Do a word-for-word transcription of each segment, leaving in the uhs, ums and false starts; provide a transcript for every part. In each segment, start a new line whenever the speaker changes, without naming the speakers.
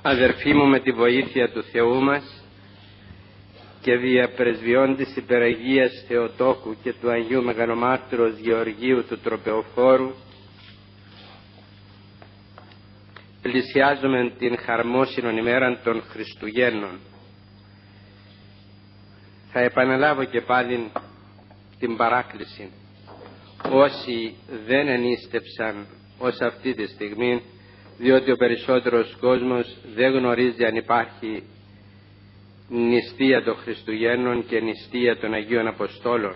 Αδερφοί μου, με τη βοήθεια του Θεού μας και διαπρεσβειών της Υπεραγίας Θεοτόκου και του Αγίου Μεγαλομάρτυρος Γεωργίου του Τροπεοφόρου, πλησιάζουμε την χαρμόσυνον ημέραν των Χριστουγέννων. Θα επαναλάβω και πάλι την παράκληση. Όσοι δεν ενίστευσαν ως αυτή τη στιγμή, διότι ο περισσότερος κόσμος δεν γνωρίζει αν υπάρχει νηστεία των Χριστουγέννων και νηστεία των Αγίων Αποστόλων.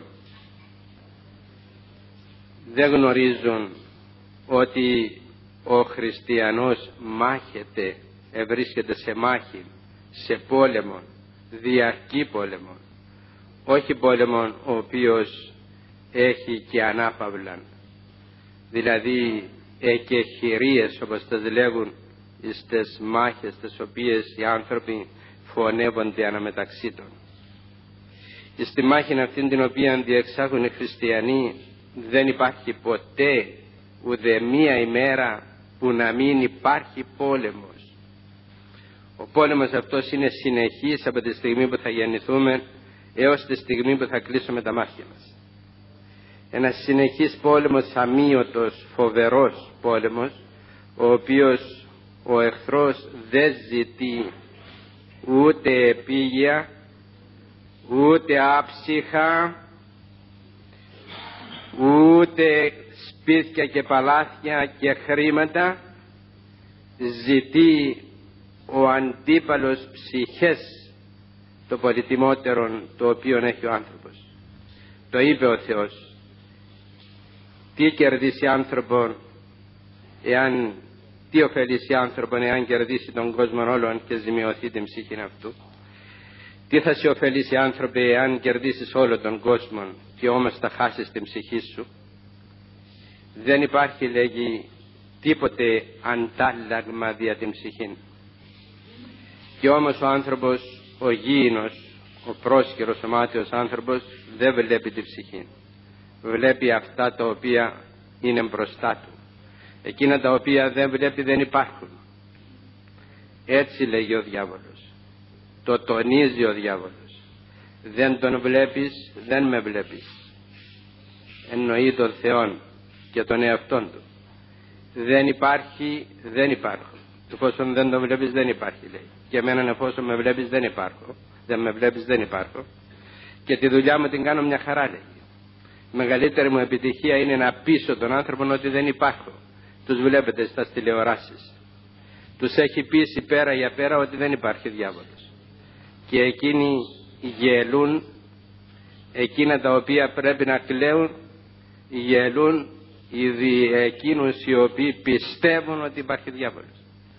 Δεν γνωρίζουν ότι ο χριστιανός μάχεται, ευρίσκεται σε μάχη, σε πόλεμο, διαρκή πόλεμο, όχι πόλεμο ο οποίος έχει και ανάπαυλαν, δηλαδή εκεχηρίες όπως τις λέγουν στις μάχες τις οποίες οι άνθρωποι φωνεύονται αναμεταξύ των. Στη μάχη αυτή την οποία διεξάγουν οι χριστιανοί δεν υπάρχει ποτέ ούτε μία ημέρα που να μην υπάρχει πόλεμος. Ο πόλεμος αυτός είναι συνεχής από τη στιγμή που θα γεννηθούμε έως τη στιγμή που θα κλείσουμε τα μάτια μας. Ένας συνεχής πόλεμος, αμύωτος, φοβερός πόλεμος, ο οποίος ο εχθρός δεν ζητεί ούτε επίγεια, ούτε άψυχα, ούτε σπίτια και παλάθια και χρήματα, ζητεί ο αντίπαλος ψυχές το πολυτιμότερον το οποίο έχει ο άνθρωπος. Το είπε ο Θεός. Τι κερδίσει άνθρωπον εάν, τι ωφελήσει άνθρωπον εάν κερδίσει τον κόσμο όλων και ζημιωθεί την ψυχή αυτού? Τι θα σε ωφελήσει άνθρωπε εάν κερδίσεις όλο τον κόσμο και όμως θα χάσεις την ψυχή σου? Δεν υπάρχει, λέγει, τίποτε αντάλλαγμα δια την ψυχή. Και όμως ο άνθρωπος, ο γήινος, ο πρόσκαιρος, ο μάταιος άνθρωπος δεν βλέπει την ψυχή. Βλέπει αυτά τα οποία είναι μπροστά του. Εκείνα τα οποία δεν βλέπει δεν υπάρχουν. Έτσι λέγει ο διάβολος. Το τονίζει ο διάβολος. Δεν τον βλέπεις, δεν με βλέπεις. Εννοεί τον Θεόν και τον εαυτόν του. Δεν υπάρχει, δεν υπάρχω. Εφόσον δεν τον βλέπεις δεν υπάρχει, λέει. Και εμένα εφόσον με βλέπεις δεν υπάρχω. Δεν με βλέπεις δεν υπάρχω. Και τη δουλειά μου την κάνω μια χαρά, λέει. Η μεγαλύτερη μου επιτυχία είναι να πείσω τον άνθρωπο ότι δεν υπάρχω. Τους βλέπετε στα τηλεοράσεις. Τους έχει πείσει πέρα για πέρα ότι δεν υπάρχει διάβολος. Και εκείνοι γελούν, εκείνα τα οποία πρέπει να κλαίουν, γελούν οι εκείνους οι οποίοι πιστεύουν ότι υπάρχει διάβολος.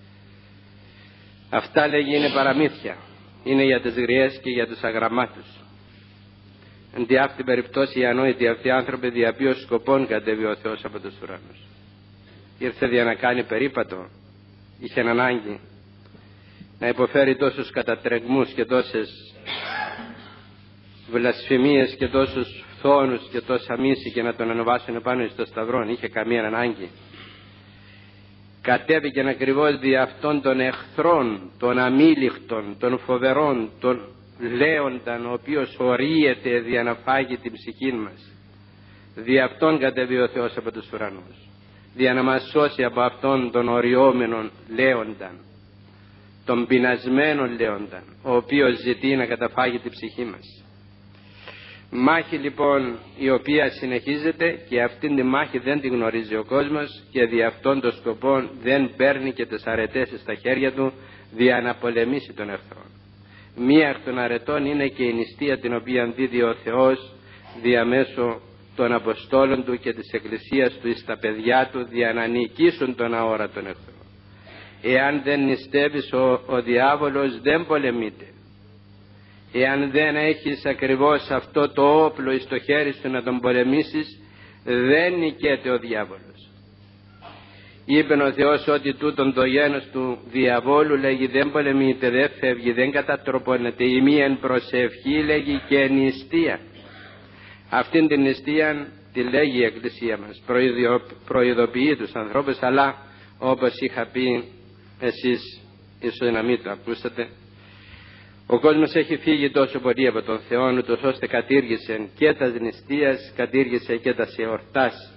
Αυτά, λέγει, είναι παραμύθια. Είναι για τις γριές και για τους αγραμμάτους. Εν τη αυτή περιπτώσει οι ανόητοι αυτοί άνθρωποι δια ποιο σκοπών κατέβει ο Θεός από τους ουρανούς? Ήρθε για να κάνει περίπατο? Είχε ανάγκη να υποφέρει τόσους κατατρεγμούς και τόσες βλασφημίες και τόσους φθόνους και τόσα μίση και να τον ανεβάσουν πάνω στο σταυρό? Είχε καμία ανάγκη. Κατέβηκε ακριβώς δι' αυτών των εχθρών, των αμήλικτων, των φοβερών, των λέονταν, ο οποίος ορίεται δια να φάγει την ψυχή μας. Δι' αυτόν κατέβει ο Θεός από τους ουρανούς, δια να μας σώσει από αυτόν τον οριόμενον λέονταν, τον πεινασμένον λέονταν, ο οποίος ζητεί να καταφάγει την ψυχή μας. Μάχη λοιπόν η οποία συνεχίζεται και αυτήν τη μάχη δεν την γνωρίζει ο κόσμος και δι' αυτόν τον σκοπό δεν παίρνει και τις αρετές στα χέρια του δια να πολεμήσει τον εχθρό. Μία εκ των αρετών είναι και η νηστεία την οποία δίδει ο Θεός διαμέσω των Αποστόλων του και της Εκκλησίας του εις τα παιδιά του δια να νικήσουν τον αόρατον εχθρό. Εάν δεν νηστεύεις ο, ο διάβολος δεν πολεμείται. Εάν δεν έχεις ακριβώς αυτό το όπλο εις το χέρι σου να τον πολεμήσεις, δεν νικέται ο διάβολος. Είπε ο Θεός ότι τούτον το γένος του διαβόλου, λέγει, δεν πολεμείται, δεν φεύγει, δεν κατατροπώνεται. Η μία προσευχή, λέγει, και νηστεία. Αυτήν την νηστεία τη λέγει η Εκκλησία μας. Προειδοποιεί τους ανθρώπους, αλλά όπως είχα πει, εσείς ίσως να μην το ακούσατε. Ο κόσμος έχει φύγει τόσο πολύ από τον Θεό, ούτως ώστε κατήργησε και τα νηστείας, κατήργησε και τα εορτάς.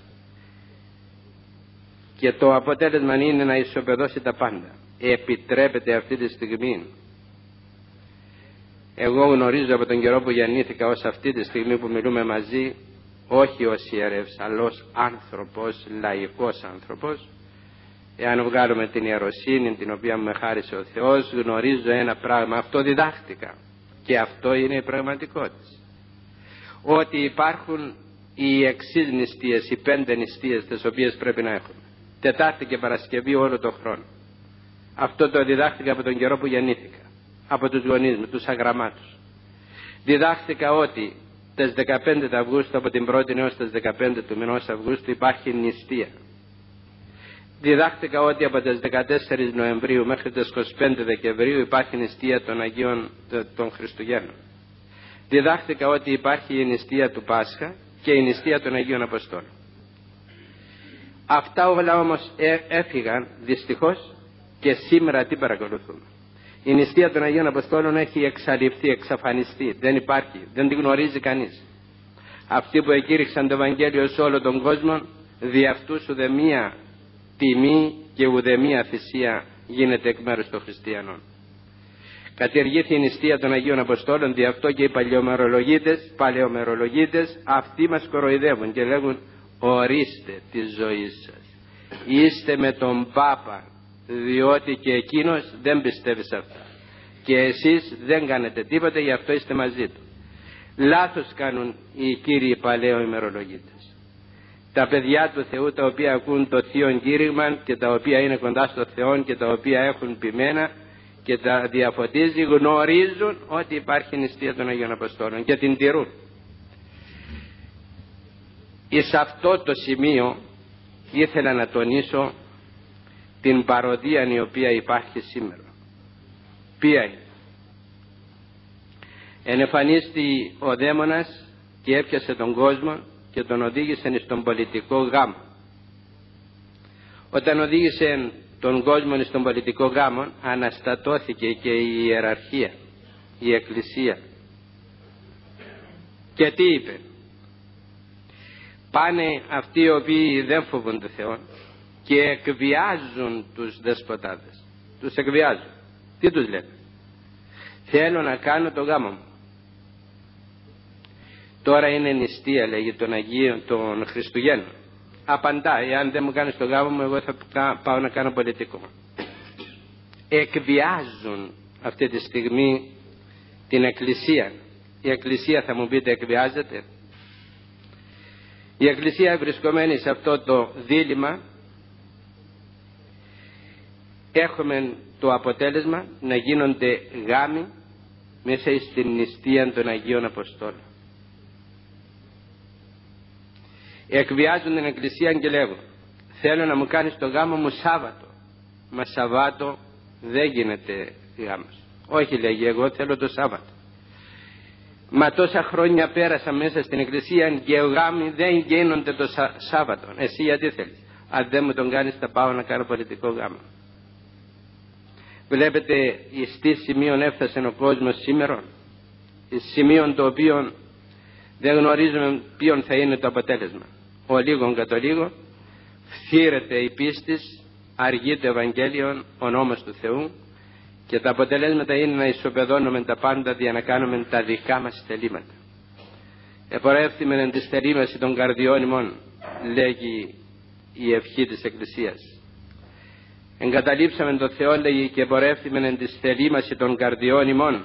Και το αποτέλεσμα είναι να ισοπεδώσει τα πάντα. Επιτρέπεται αυτή τη στιγμή. Εγώ γνωρίζω από τον καιρό που γεννήθηκα ως αυτή τη στιγμή που μιλούμε μαζί, όχι ως ιερεύς, αλλά ως άνθρωπος, λαϊκός άνθρωπος. Εάν βγάλουμε την ιεροσύνη την οποία με χάρισε ο Θεός, γνωρίζω ένα πράγμα, αυτό διδάχτηκα. Και αυτό είναι η πραγματικότητα. Ότι υπάρχουν οι εξής νηστείες, οι πέντε νηστείες τις οποίες πρέπει να έχουμε. Τετάρτη και Παρασκευή όλο τον χρόνο. Αυτό το διδάχτηκα από τον καιρό που γεννήθηκα. Από τους γονείς μου, τους αγραμμάτους. Διδάχτηκα ότι τις δεκαπέντε Αυγούστου, από την πρώτη έως τις δεκαπέντε του μηνός Αυγούστου υπάρχει νηστεία. Διδάχτηκα ότι από τις δεκατέσσερις Νοεμβρίου μέχρι τις είκοσι πέντε Δεκεμβρίου υπάρχει νηστεία των Αγίων των Χριστουγέννων. Διδάχτηκα ότι υπάρχει η νηστεία του Πάσχα και η νηστεία των Αγίων Αποστόλων. Αυτά όλα όμως έφυγαν δυστυχώς και σήμερα τι παρακολουθούμε. Η νηστεία των Αγίων Αποστόλων έχει εξαλειφθεί, εξαφανιστεί, δεν υπάρχει, δεν την γνωρίζει κανείς. Αυτοί που εκήρυξαν το Ευαγγέλιο σε όλο τον κόσμο, δι' αυτούς ουδεμία τιμή και ουδεμία θυσία γίνεται εκ μέρους των χριστιανών. Κατηργήθη η νηστεία των Αγίων Αποστόλων, δι' αυτό και οι παλαιομερολογίτες, παλαιομερολογίτες αυτοί μας κοροϊδεύουν και λέγουν ορίστε τη ζωή σας, είστε με τον Πάπα, διότι και εκείνος δεν πιστεύει σε αυτά και εσείς δεν κάνετε τίποτα, γι' αυτό είστε μαζί του. Λάθος κάνουν οι κύριοι παλαιοημερολογίτες. Τα παιδιά του Θεού τα οποία ακούν το Θείο κήρυγμα και τα οποία είναι κοντά στο Θεό και τα οποία έχουν ποιμένα και τα διαφωτίζει, γνωρίζουν ότι υπάρχει νηστεία των Αγίων Αποστόλων και την τηρούν. Εις αυτό το σημείο ήθελα να τονίσω την παροδία η οποία υπάρχει σήμερα. Ποια είναι? Ενεφανίστη ο δαίμονας και έπιασε τον κόσμο και τον οδήγησε στον πολιτικό γάμο. Όταν οδήγησε τον κόσμο στον πολιτικό γάμο, αναστατώθηκε και η ιεραρχία, η εκκλησία. Και τι είπε? Πάνε αυτοί οι οποίοι δεν φοβούνται Θεό και εκβιάζουν τους δεσποτάδες. Τους εκβιάζουν. Τι τους λένε? Θέλω να κάνω το γάμο μου. Τώρα είναι νηστεία, λέγει, των Αγίων των Χριστουγέννων. Απαντά, εάν δεν μου κάνεις το γάμο μου, εγώ θα πάω να κάνω πολιτικό. Εκβιάζουν αυτή τη στιγμή την Εκκλησία. Η Εκκλησία, θα μου πείτε, εκβιάζεται? Η Εκκλησία βρισκομένη σε αυτό το δίλημμα, έχουμε το αποτέλεσμα να γίνονται γάμοι μέσα στην νηστεία των Αγίων Αποστόλων. Εκβιάζουν την Εκκλησία και λέγουν θέλω να μου κάνεις το γάμο μου Σάββατο. Μα Σαββάτο δεν γίνεται γάμος. Όχι, λέγει, εγώ θέλω το Σάββατο. Μα τόσα χρόνια πέρασα μέσα στην Εκκλησία και οι γάμοι δεν γίνονται το Σάββατο. Εσύ γιατί θέλεις? Αν δεν μου τον κάνεις θα πάω να κάνω πολιτικό γάμο. Βλέπετε εις τι σημείον έφτασε ο κόσμος σήμερα, εις σημείον το οποίο δεν γνωρίζουμε ποιον θα είναι το αποτέλεσμα. Ο λίγον κατ' ο λίγο φθήρεται η πίστης, αργεί το Ευαγγέλιο, ο νόμος του Θεού και τα αποτελέσματα είναι να ισοπεδώνουμε τα πάντα για να κάνουμε τα δικά μας θελήματα. Επορεύθυμεν εν της θελήμαση των καρδιών ημών, λέγει η ευχή της Εκκλησίας. Εγκαταλείψαμε το Θεό, λέγει, και επορεύθυμεν εν της θελήμαση των καρδιών ημών.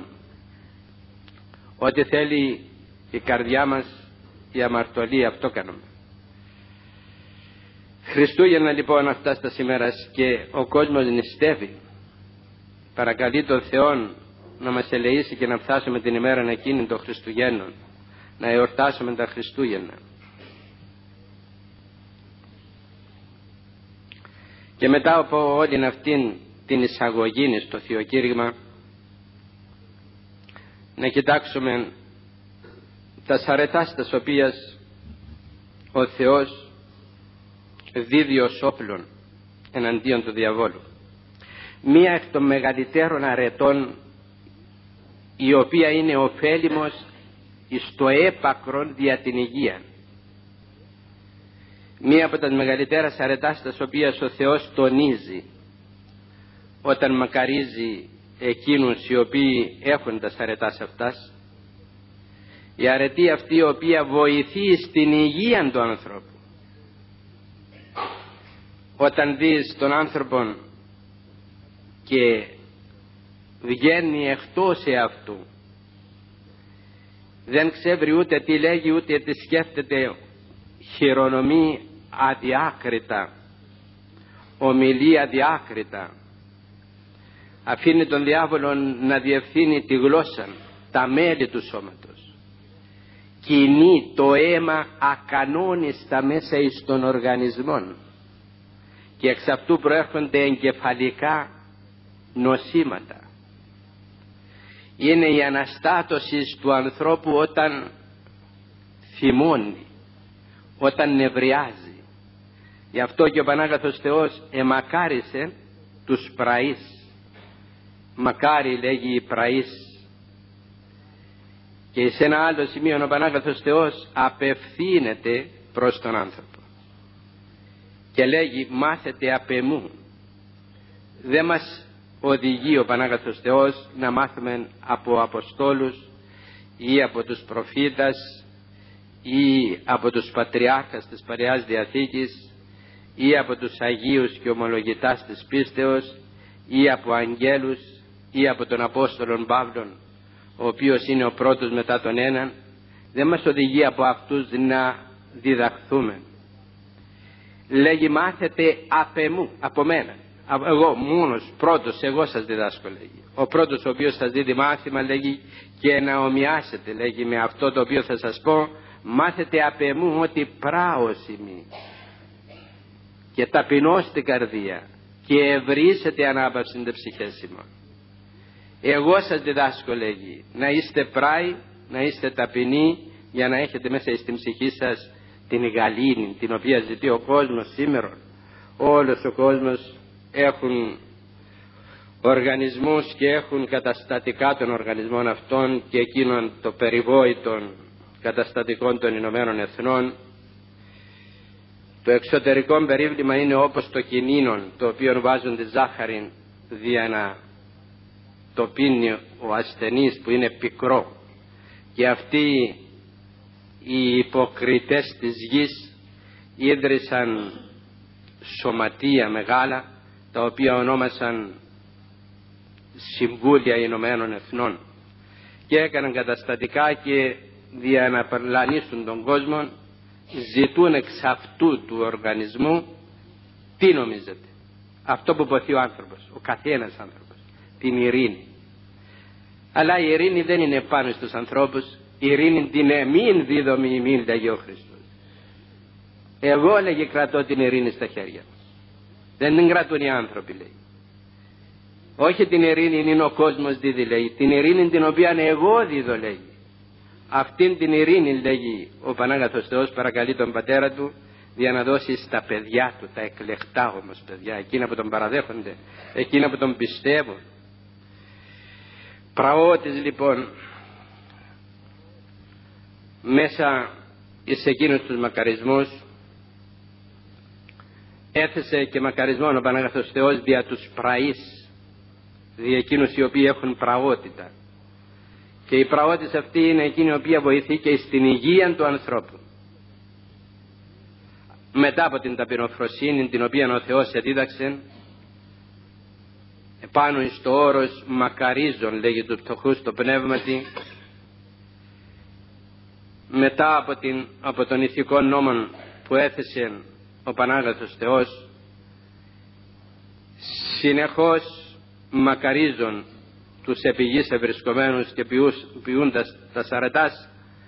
Ό,τι θέλει η καρδιά μας, η αμαρτωλή, αυτό κάνουμε. Χριστούγεννα λοιπόν αυτά στα σήμερα και ο κόσμος νηστεύει. Παρακαλεί τον Θεό να μας ελεήσει και να φτάσουμε την ημέρα εκείνη των Χριστουγέννων, να εορτάσουμε τα Χριστούγεννα. Και μετά από όλη αυτήν την εισαγωγή στο Θεοκήρυγμα, να κοιτάξουμε τα σαρετά στα οποίας ο Θεός δίδει ως όπλων εναντίον του διαβόλου. μία εκ των μεγαλύτερων αρετών, η οποία είναι ωφέλιμος στο έπακρον δια την υγεία. Μία από τα μεγαλύτερα αρετάς τα οποίες ο Θεός τονίζει όταν μακαρίζει εκείνους οι οποίοι έχουν τα αρετάς αυτάς, η αρετή αυτή η οποία βοηθεί στην υγεία του άνθρωπου. Όταν δεις τον άνθρωπο και βγαίνει εκτός εαυτού, δεν ξέρει ούτε τι λέγει ούτε τι σκέφτεται, χειρονομεί αδιάκριτα, ομιλεί αδιάκριτα, αφήνει τον διάβολο να διευθύνει τη γλώσσα, τα μέλη του σώματος, κινεί το αίμα ακανόνιστα μέσα εις των οργανισμών και εξ αυτού προέρχονται εγκεφαλικά νοσήματα. Είναι η αναστάτωση του ανθρώπου όταν θυμώνει, όταν νευριάζει. Γι' αυτό και ο Πανάγαθος Θεός εμακάρισε τους πραείς. Μακάρι, λέγει, οι πραείς. Και σε ένα άλλο σημείο ο Πανάγαθος Θεός απευθύνεται προς τον άνθρωπο και λέγει μάθετε απ' εμού. Δεν μας οδηγεί ο Πανάγαθος Θεός να μάθουμε από Αποστόλους ή από τους προφήτας ή από τους πατριάρχας της Παλαιάς Διαθήκης ή από τους Αγίους και ομολογητάς της πίστεως ή από αγγέλους ή από τον Απόστολον Παύλον, ο οποίος είναι ο πρώτος μετά τον έναν. Δεν μας οδηγεί από αυτούς να διδαχθούμε. Λέγει μάθετε απ' εμού, από μένα. Εγώ μόνος, πρώτος, εγώ σας διδάσκω, λέγει. Ο πρώτος ο οποίος σας δίδει μάθημα, λέγει, και να ομοιάσετε, λέγει, με αυτό το οποίο θα σας πω, μάθετε απ' εμού ότι πράος ημί και ταπεινώς την καρδία και ευρύσετε ανάπαυση την ψυχές ημών. Εγώ σας διδάσκω, λέγει, να είστε πράοι, να είστε ταπεινοί, για να έχετε μέσα στην ψυχή σας την γαλήνη, την οποία ζητεί ο κόσμος σήμερα. Όλος ο κόσμος έχουν οργανισμούς και έχουν καταστατικά των οργανισμών αυτών και εκείνων το περιβόητων καταστατικών των Ηνωμένων Εθνών. Το εξωτερικό περίβλημα είναι όπως το κινίνο, το οποίο βάζουν τη ζάχαρη δια να το πίνει ο ασθενής που είναι πικρό, και αυτοί οι υποκριτές της γης ίδρυσαν σωματεία μεγάλα, τα οποία ονόμασαν Συμβούλια Ηνωμένων Εθνών, και έκαναν καταστατικά και για να παρλανίσουν τον κόσμο ζητούν εξ αυτού του οργανισμού τι νομίζετε, αυτό που ποθεί ο άνθρωπος, ο καθένας άνθρωπος, την ειρήνη. Αλλά η ειρήνη δεν είναι πάνω στους ανθρώπους, η ειρήνη την εμήν δίδομη ημίν, λέγει ο Χριστός. Εγώ, λέγει, κρατώ την ειρήνη στα χέρια μου, δεν την κρατούν οι άνθρωποι, λέει. Όχι την ειρήνη είναι ο κόσμος δίδει, λέει, την ειρήνη την οποία εγώ δίδω, λέει. Αυτήν την ειρήνη, λέγει ο Πανάγαθος Θεός, παρακαλεί τον πατέρα του για να δώσει στα παιδιά του, τα εκλεκτά όμως παιδιά, εκείνα που τον παραδέχονται, εκείνα που τον πιστεύουν. Πραότης λοιπόν μέσα εις εκείνους τους μακαρισμούς έθεσε και μακαρισμό ο Πανάγαθος Θεός δια τους πραείς, δια εκείνους οι οποίοι έχουν πραότητα. Και η πραότης αυτή είναι εκείνη η οποία βοηθεί και στην υγεία του ανθρώπου. Μετά από την ταπεινοφροσύνη την οποία ο Θεός εδίδαξε, επάνω εις το όρος μακαρίζων, λέγει, του φτωχού στο πνεύματι, μετά από, την, από τον ηθικό νόμο που έθεσε ο Πανάγαθος Θεός, συνεχώς μακαρίζων τους επιγείς ευρισκομένους και ποιούς, ποιούντας τα σαρετάς,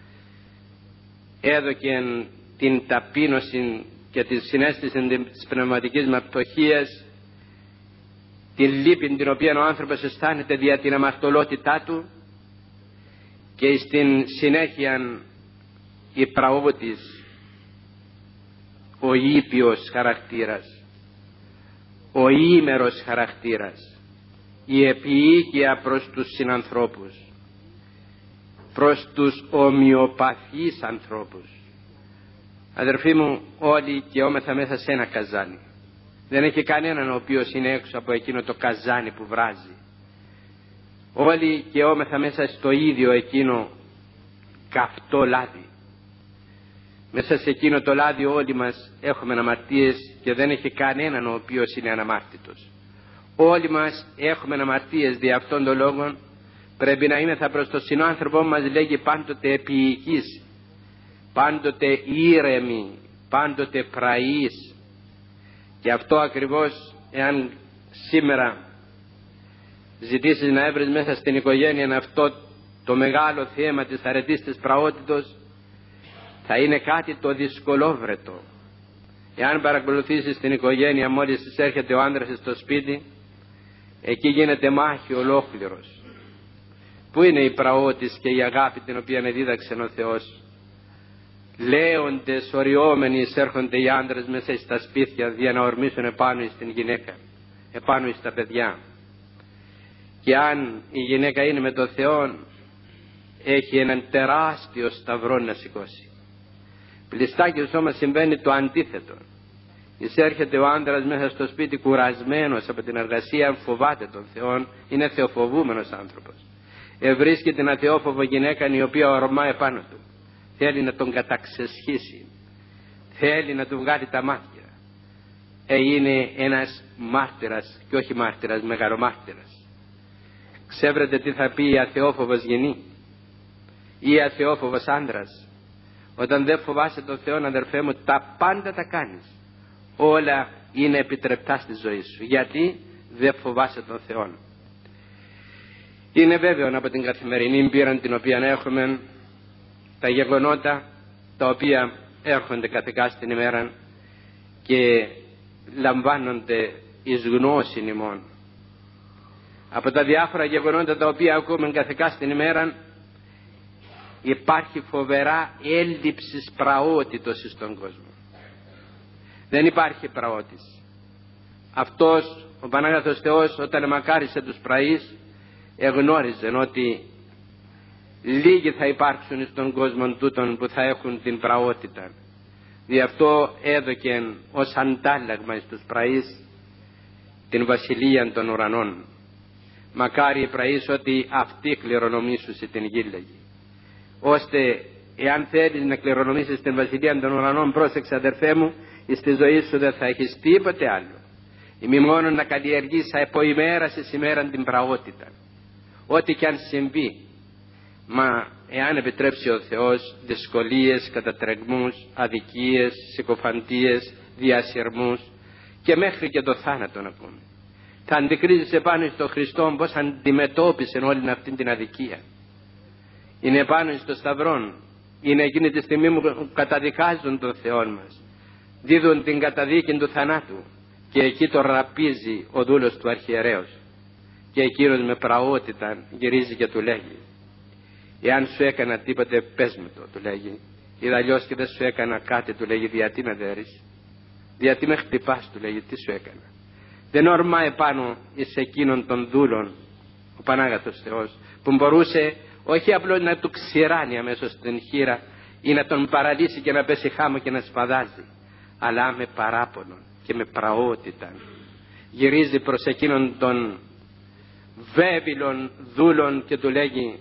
έδωκε την ταπείνωση και τη συναίσθηση της πνευματικής μαρτωχίας, την λύπη την οποία ο άνθρωπος αισθάνεται δια την αμαρτωλότητά του, και στην συνέχεια η πραότης, ο ήπιος χαρακτήρας, ο ήμερος χαρακτήρας, η επίοικια προς τους συνανθρώπους, προς τους ομοιοπαθείς ανθρώπους. Αδερφοί μου, όλοι καιόμεθα μέσα σε ένα καζάνι. Δεν έχει κανέναν ο οποίος είναι έξω από εκείνο το καζάνι που βράζει. Όλοι καιόμεθα μέσα στο ίδιο εκείνο καυτό λάδι. Μέσα σε εκείνο το λάδι όλοι μας έχουμε αμαρτίες και δεν έχει κανέναν ο οποίος είναι αναμάρτητος. Όλοι μας έχουμε αμαρτίες, δι' αυτόν τον λόγο πρέπει να είμεθα προς τον συνάνθρωπό μας, λέγει, πάντοτε επίοικείς, πάντοτε ήρεμοι, πάντοτε πραείς. Και αυτό ακριβώς, εάν σήμερα ζητήσεις να έβρεις μέσα στην οικογένεια αυτό το μεγάλο θέμα της αρετής της πραότητος, θα είναι κάτι το δυσκολόβρετο. Εάν παρακολουθήσεις την οικογένεια, μόλις της έρχεται ο άντρας στο σπίτι, εκεί γίνεται μάχη ολόκληρος. Πού είναι η πραότης και η αγάπη την οποία δίδαξε ο Θεός? Λέοντες, οριόμενοι εισέρχονται οι άντρες μέσα στα σπίτια για να ορμήσουν επάνω στην γυναίκα, επάνω στα παιδιά. Και αν η γυναίκα είναι με το Θεό, έχει έναν τεράστιο σταυρό να σηκώσει. Πλειστάκιος όμως συμβαίνει το αντίθετο. Εισέρχεται ο άντρας μέσα στο σπίτι κουρασμένος από την εργασία, φοβάται τον Θεό, είναι θεοφοβούμενος άνθρωπος. Ευρίσκει την αθεόφοβο γυναίκα η οποία ορμά επάνω του. Θέλει να τον καταξεσχίσει, θέλει να του βγάλει τα μάτια. Ε, είναι ένας μάρτυρας και όχι μάρτυρας, μεγαλομάρτυρας. Ξέρετε τι θα πει η αθεόφοβος γενή ή αθεόφοβος άντρας? Όταν δεν φοβάσαι τον Θεό, αδερφέ μου, τα πάντα τα κάνεις. Όλα είναι επιτρεπτά στη ζωή σου. Γιατί δεν φοβάσαι τον Θεό? Είναι βέβαιο από την καθημερινή πείρα την οποία έχουμε, τα γεγονότα τα οποία έρχονται καθηκά στην ημέρα και λαμβάνονται εις γνώση ημών. Από τα διάφορα γεγονότα τα οποία ακούμε καθηκά στην ημέρα, υπάρχει φοβερά έλλειψη πραότητος στον κόσμο. Δεν υπάρχει πραότης. Αυτός ο Πανάγαθος Θεός, όταν εμακάρισε τους πραείς, εγνώριζε ότι λίγοι θα υπάρξουν στον κόσμο τούτον που θα έχουν την πραότητα. Δι' αυτό έδωκε ως αντάλλαγμα στους πραείς την βασιλεία των ουρανών. Μακάρι οι πραείς ότι αυτοί κληρονομήσουσι την γη, λέγει. Ώστε εάν θέλεις να κληρονομήσεις την βασιλεία των ουρανών, πρόσεξε αδερφέ μου, στη ζωή σου δεν θα έχεις τίποτε άλλο. Ημί μόνο να καλλιεργείς από ημέρα σε ημέρα την πραότητα. Ό,τι κι αν συμβεί. Μα εάν επιτρέψει ο Θεός, δυσκολίες, κατατρεγμούς, αδικίες, συκοφαντίες, διασυρμούς και μέχρι και το θάνατο να πούμε, θα αντικρίζεις επάνω στον Χριστό πως αντιμετώπισε όλη αυτή την αδικία. Είναι επάνω στο σταυρόν. Είναι εκείνη τη στιγμή που καταδικάζουν τον Θεό μας, δίδουν την καταδίκη του θανάτου, και εκεί το ραπίζει ο δούλος του αρχιερέως, και εκείνος με πραότητα γυρίζει και του λέγει, εάν σου έκανα τίποτε πες μου το, του λέγει, ή αλλιώς και δεν σου έκανα κάτι, του λέγει, γιατί με δέρεις, γιατί με χτυπάς, του λέγει, τι σου έκανα? Δεν ορμά επάνω εις εκείνον των δούλων ο Πανάγαθος Θεός, που μπορούσε όχι απλώς να του ξηράνει αμέσως την χείρα ή να τον παραλύσει και να πέσει χάμω και να σπαδάζει, αλλά με παράπονο και με πραότητα γυρίζει προς εκείνον των βέβηλων δούλων και του λέγει,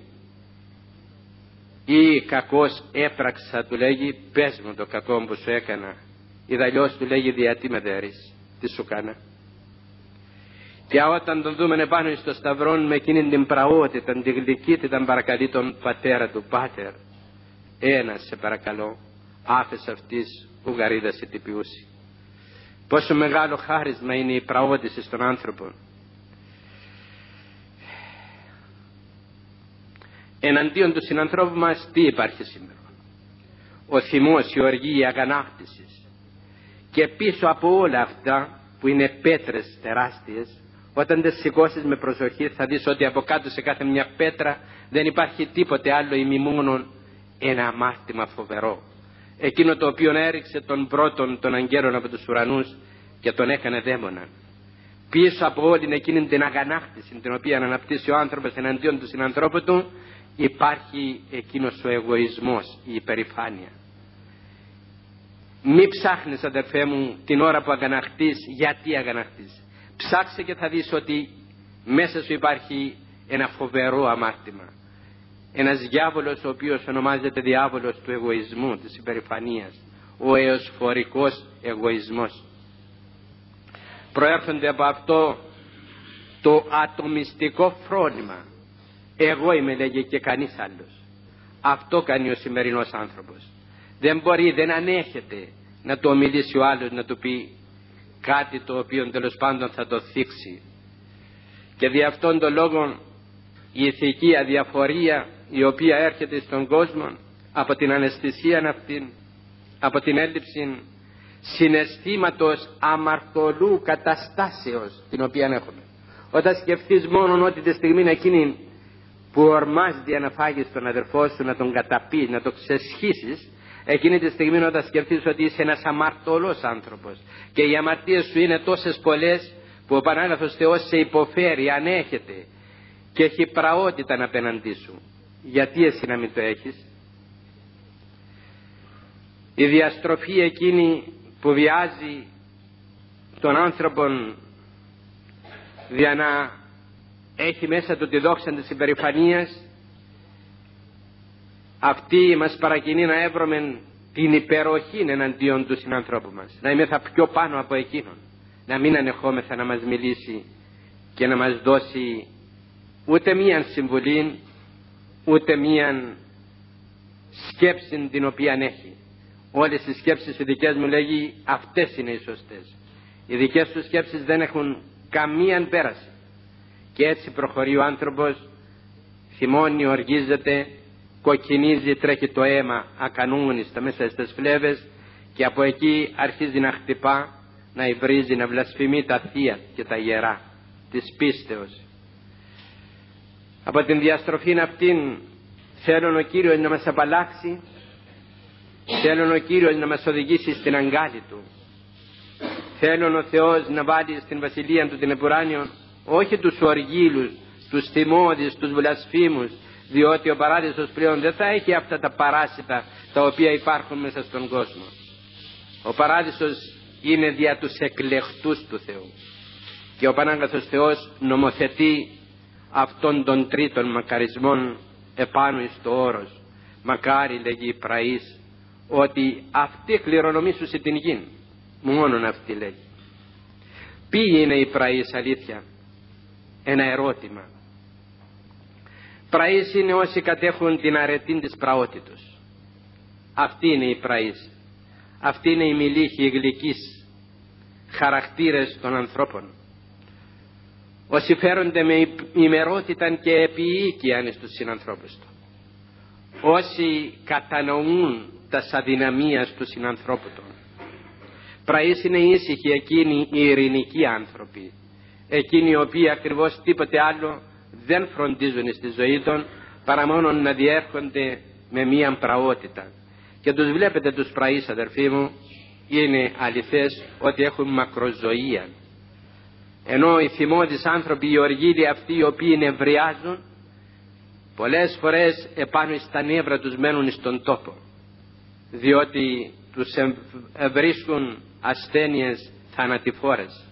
ή κακώς έπραξα, του λέγει, πες μου το κακό που σου έκανα, ή αλλιώς του λέγει, γιατί με δέρεις, τι σου κάνα? Και όταν τον δούμε επάνω στο σταυρό με εκείνη την πραότητα, την γλυκύτητα, παρακαλεί τον πατέρα του, πάτερ, ένα σε παρακαλώ, άφες αυτής ουγαρίδα σε τυπιούσει. Πόσο μεγάλο χάρισμα είναι η πραότηση στον άνθρωπο. Εναντίον του συνανθρώπου μας τι υπάρχει σήμερα? Ο θυμός, η οργή, η αγανάκτηση. Και πίσω από όλα αυτά που είναι πέτρες τεράστιες, όταν τις σηκώσεις με προσοχή θα δεις ότι από κάτω σε κάθε μια πέτρα δεν υπάρχει τίποτε άλλο ημί μόνον ένα αμάρτημα φοβερό. Εκείνο το οποίο έριξε τον πρώτον των αγγέλων από τους ουρανούς και τον έκανε δαίμονα. πίσω από όλη εκείνη την αγανάκτηση την οποία αναπτύσσει ο άνθρωπος εναντίον του συνανθρώπου του, υπάρχει εκείνος ο εγωισμός, η υπερηφάνεια. Μη ψάχνεις, αδερφέ μου, την ώρα που αγαναχτείς γιατί αγαναχτείς. Ψάξε και θα δεις ότι μέσα σου υπάρχει ένα φοβερό αμάρτημα. Ένας διάβολος ο οποίος ονομάζεται διάβολος του εγωισμού, της υπερηφανίας, ο εωσφορικός εγωισμός. Προέρχονται από αυτό το ατομιστικό φρόνημα. Εγώ είμαι, λέγε, και κανείς άλλος. Αυτό κάνει ο σημερινός άνθρωπος. Δεν μπορεί, δεν ανέχεται να το ομιλήσει ο άλλος, να του πει κάτι το οποίο τέλος πάντων θα το θίξει. Και δι' αυτόν τον λόγο η ηθική αδιαφορία η οποία έρχεται στον κόσμο από την αναισθησία αυτήν, από την έλλειψη συναισθήματος αμαρτωλού καταστάσεως την οποία έχουμε. Όταν σκεφτείς μόνον ότι τη στιγμή εκείνη που ορμάζει να φάγεις τον αδερφό σου, να τον καταπείς, να τον ξεσχίσεις, εκείνη τη στιγμή όταν σκεφτείς ότι είσαι ένας αμαρτωλός άνθρωπος και οι αμαρτίες σου είναι τόσες πολλές που ο Πανάγαθος Θεός σε υποφέρει, ανέχεται και έχει πραότητα απέναντί σου, γιατί εσύ να μην το έχεις? Η διαστροφή εκείνη που βιάζει τον άνθρωπον για να έχει μέσα του τη δόξα της υπερηφανίας, αυτή μας παρακινεί να έβρωμε την υπεροχή εναντίον του συνανθρώπου μας, να είμεθα πιο πάνω από εκείνον, να μην ανεχόμεθα να μας μιλήσει και να μας δώσει ούτε μίαν συμβουλή, ούτε μίαν σκέψη την οποία έχει. Όλες οι σκέψεις οι δικές μου, λέγει, αυτές είναι οι σωστές. Οι δικές του σκέψεις δεν έχουν καμίαν πέραση. Και έτσι προχωρεί ο άνθρωπος, θυμώνει, οργίζεται, κοκκινίζει, τρέχει το αίμα ακανούμενιστα μέσα στις φλέβες και από εκεί αρχίζει να χτυπά, να υβρίζει, να βλασφημεί τα θεία και τα ιερά της πίστεως. Από την διαστροφή αυτήν θέλουν ο Κύριος να μας απαλλάξει, θέλουν ο Κύριος να μας οδηγήσει στην αγκάλη Του. Θέλουν ο Θεός να βάλει στην βασιλεία Του την επουράνιο όχι τους οργίλους, τους θυμώδεις, τους βλασφήμους, διότι ο παράδεισος πλέον δεν θα έχει αυτά τα παράσιτα τα οποία υπάρχουν μέσα στον κόσμο. Ο παράδεισος είναι δια τους εκλεχτούς του Θεού και ο Πανάγαθος Θεός νομοθετεί αυτόν τον τρίτον μακαρισμόν επάνω εις το όρος. Μακάρι, λέγει, πραείς, ότι αυτή κληρονομήσουσε την γη. Μόνον αυτή, λέγει. Ποιοι είναι οι πραείς, αλήθεια? Ένα ερώτημα. Πραείς είναι όσοι κατέχουν την αρετή της πραότητος. Αυτοί είναι οι πραείς. Αυτοί είναι οι μιλήχοι, οι γλυκείς χαρακτήρες των ανθρώπων. Όσοι φέρονται με ημερότητα και επιοίκειαν στους συνανθρώπους του. Όσοι κατανοούν τα αδυναμίας του συνανθρώπου του. Πραείς είναι ήσυχοι εκείνοι οι ειρηνικοί άνθρωποι. Εκείνοι οι οποίοι ακριβώς τίποτε άλλο δεν φροντίζουν στη ζωή των παρά μόνο να διέρχονται με μία πραότητα. Και τους βλέπετε τους πραείς, αδερφοί μου, είναι αληθές ότι έχουν μακροζωία. Ενώ οι θυμώδεις άνθρωποι, οι οργίλοι αυτοί οι οποίοι νευριάζουν, πολλές φορές επάνω στα νεύρα τους μένουν στον τόπο, διότι τους βρίσκουν ασθένειες θανατηφόρες.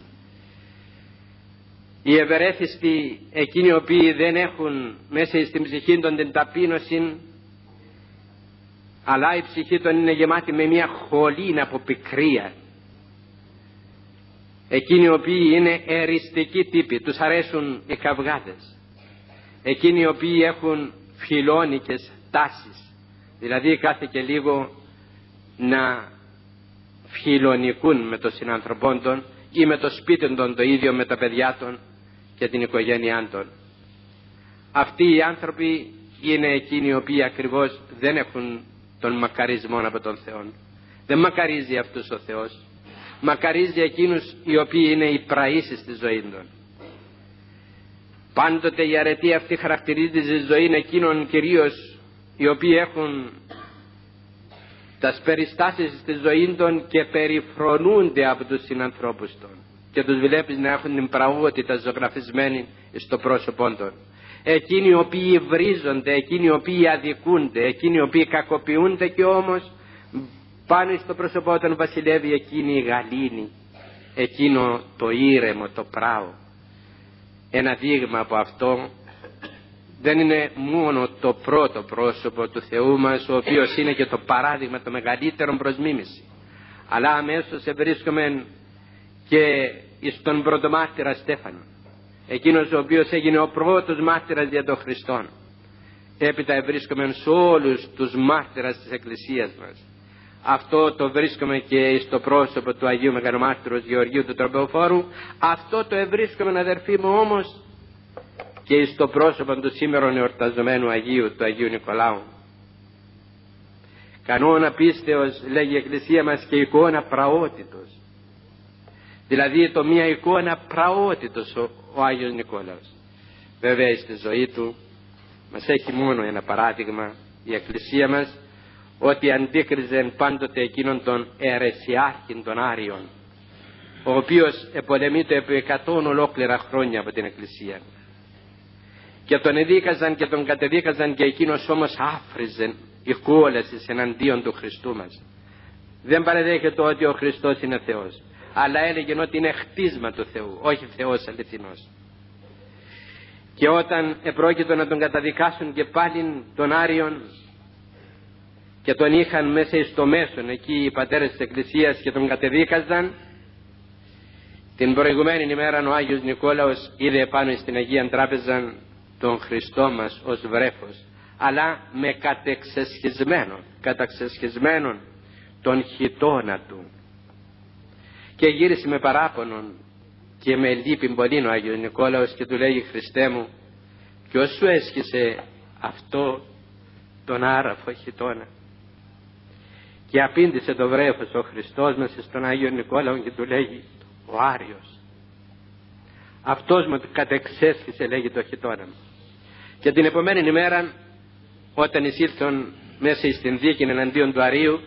Οι ευερέθιστοι, εκείνοι οι οποίοι δεν έχουν μέσα στην ψυχή των την ταπείνωση, αλλά η ψυχή των είναι γεμάτη με μια χολή από πικρία. Εκείνοι οι οποίοι είναι εριστικοί τύποι, τους αρέσουν οι καυγάδες. Εκείνοι οι οποίοι έχουν φιλόνικες τάσεις, δηλαδή κάθε και λίγο να φιλονικούν με τον συνανθρωπόν των ή με το σπίτι των το ίδιο, με τα παιδιά των και την οικογένειά των. Αυτοί οι άνθρωποι είναι εκείνοι οι οποίοι ακριβώς δεν έχουν τον μακαρισμό από τον Θεό. Δεν μακαρίζει αυτούς ο Θεός. Μακαρίζει εκείνους οι οποίοι είναι οι πραήσεις της ζωής των. Πάντοτε η αρετή αυτή χαρακτηρίζει τη ζωή εκείνων κυρίως οι οποίοι έχουν τας περιστάσεις της ζωής των και περιφρονούνται από τους συνανθρώπους των. και τους βλέπεις να έχουν την πραγότητα ζωγραφισμένη στο πρόσωπό των. Εκείνοι οι οποίοι βρίζονται, εκείνοι οι οποίοι αδικούνται, εκείνοι οι οποίοι κακοποιούνται, και όμως πάνω στο πρόσωπό των βασιλεύει εκείνη η γαλήνη, εκείνο το ήρεμο, το πράο. Ένα δείγμα από αυτό δεν είναι μόνο το πρώτο πρόσωπο του Θεού μας, ο οποίος είναι και το παράδειγμα το μεγαλύτερο προς μίμηση, αλλά αμέσως βρίσκομαι και στον πρωτομάρτυρα Στέφανο, εκείνος ο οποίος έγινε ο πρώτος μάρτυρας για τον Χριστόν. Έπειτα βρίσκομαι σε όλους τους μάρτυρας της Εκκλησίας μας. Αυτό το βρίσκομαι και στο πρόσωπο του Αγίου Μεγαλομάρτυρος Γεωργίου του Τροπεοφόρου. Αυτό το ευρίσκομαι, αδερφοί μου, όμως και στο πρόσωπο του σήμερα εορταζομένου Αγίου, του Αγίου Νικολάου. Κανόνα πίστεως, λέγει η Εκκλησία μας, και εικόνα πραότητος. Δηλαδή το μία εικόνα πραότητος ο, ο Άγιος Νικόλαος. Βέβαια στη ζωή του μας έχει μόνο ένα παράδειγμα η Εκκλησία μας, ότι αντίκριζε πάντοτε εκείνον τον αιρεσιάρχην των Άριων, ο οποίος επολεμείται επί εκατόν ολόκληρα χρόνια από την Εκκλησία, και τον εδίκαζαν και τον κατεδίκαζαν, και εκείνος όμως άφριζε η κόλαση εναντίον του Χριστού μας. Δεν παραδέχεται ότι ο Χριστός είναι Θεός, αλλά έλεγε ότι είναι χτίσμα του Θεού, όχι Θεός αληθινός. Και όταν επρόκειτο να τον καταδικάσουν και πάλι τον Άριον, και τον είχαν μέσα στο μέσον εκεί οι πατέρες της Εκκλησίας και τον κατεδίκαζαν, την προηγουμένη ημέρα ο Άγιος Νικόλαος είδε πάνω στην Αγία Τράπεζα τον Χριστό μας ως βρέφος, αλλά με κατεξεσχισμένο, καταξεσχισμένον τον χιτώνα του, και γύρισε με παράπονον και με λύπη πολύ ο Άγιος Νικόλαος και του λέγει: Χριστέ μου, ποιος σου έσχισε αυτό τον άραφο χιτώνα? Και απήντησε το βρέφος ο Χριστός μας στον Άγιο Νικόλαο και του λέγει: ο Άριος, αυτός μου κατεξέσχισε, λέγει, το χιτώνα μου. Και την επομένη ημέρα, όταν εισήλθαν μέσα στην δίκη εναντίον του Αρίου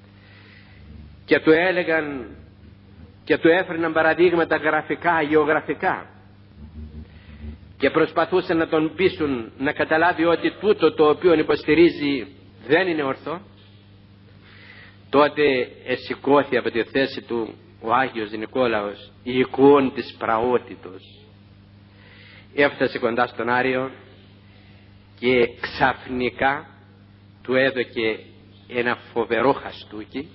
και του έλεγαν και του έφερναν παραδείγματα γραφικά, γεωγραφικά, και προσπαθούσαν να τον πείσουν να καταλάβει ότι τούτο το οποίο υποστηρίζει δεν είναι ορθό, τότε εσηκώθη από τη θέση του ο Άγιος Νικόλαος, η εικόνα της πραότητος. Έφτασε κοντά στον Άριο και ξαφνικά του έδωκε ένα φοβερό χαστούκι,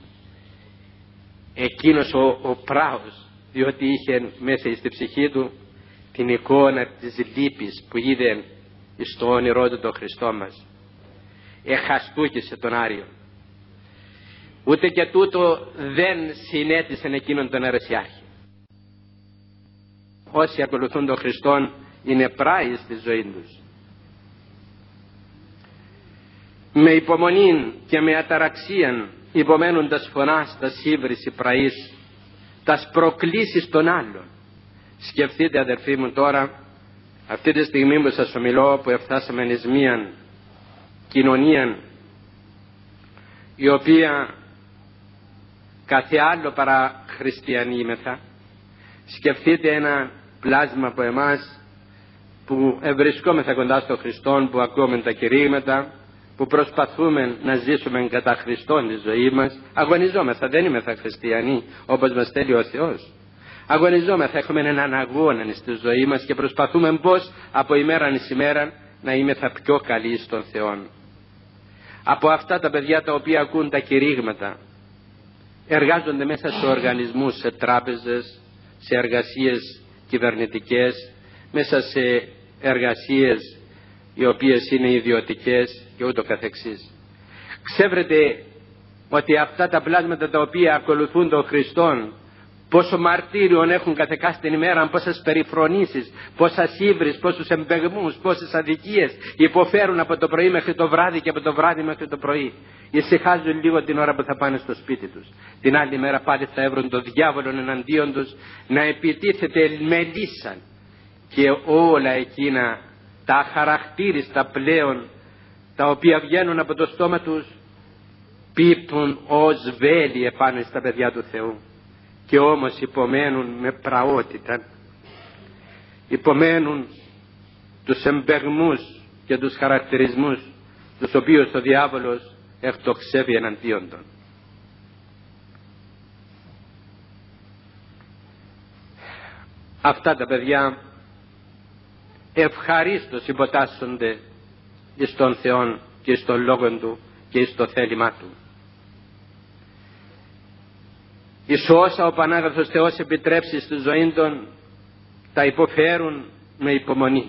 εκείνος ο, ο πράος, διότι είχε μέσα στη ψυχή του την εικόνα της λύπης που είδε στο όνειρό του τον Χριστό μας. Εχαστούκησε τον Άριο. Ούτε και τούτο δεν συνέτησαν εκείνον τον αιρεσιάρχη. Όσοι ακολουθούν τον Χριστόν είναι πράοι στη ζωή τους. Με υπομονή και με αταραξίαν υπομένουν τας φωνάς, τας ύβρις πραείς, τας προκλήσεις των άλλων. Σκεφτείτε, αδερφοί μου, τώρα αυτή τη στιγμή που σας ομιλώ, που εφτάσαμε εις μίαν κοινωνία η οποία κάθε άλλο παρά χριστιανοί είμεθα. Σκεφτείτε ένα πλάσμα από εμάς που ευρισκόμεθα κοντά στο Χριστόν, που ακούμε τα κηρύγματα, που προσπαθούμε να ζήσουμε κατά Χριστόν τη ζωή μας. Αγωνιζόμεθα, δεν είμεθα χριστιανοί όπως μας θέλει ο Θεός. Αγωνιζόμεθα, έχουμε έναν αγώνα στη ζωή μας και προσπαθούμε πώς από ημέρα εις ημέρα να είμεθα πιο καλοί στον Θεό. Από αυτά τα παιδιά τα οποία ακούν τα κηρύγματα, εργάζονται μέσα σε οργανισμούς, σε τράπεζες, σε εργασίες κυβερνητικές, μέσα σε εργασίες οι οποίες είναι ιδιωτικές και ούτω καθεξής. Ξέρετε ότι αυτά τα πλάσματα τα οποία ακολουθούν τον Χριστόν, πόσο μαρτύριον έχουν καθεκάσει την ημέρα, πόσες περιφρονήσεις, πόσες ύβρις, πόσους εμπεγμούς, πόσες αδικίες υποφέρουν από το πρωί μέχρι το βράδυ και από το βράδυ μέχρι το πρωί. Ησυχάζουν λίγο την ώρα που θα πάνε στο σπίτι τους. Την άλλη μέρα πάλι θα έβρουν τον διάβολο εναντίον τους να επιτίθεται με λύσαν, και όλα εκείνα τα αχαρακτήριστα πλέον τα οποία βγαίνουν από το στόμα τους πίπτουν ως βέλη επάνω στα παιδιά του Θεού. και όμως υπομένουν με πραότητα, υπομένουν τους εμπεγμούς και τους χαρακτηρισμούς τους οποίους ο διάβολος εκτοξεύει εναντίον των. Αυτά τα παιδιά ευχαρίστως υποτάσσονται εις τον Θεόν και εις τον Λόγον Του και εις το θέλημά Του. Εις όσα ο Πανάγαθος Θεός επιτρέψει στη ζωή των, τα υποφέρουν με υπομονή,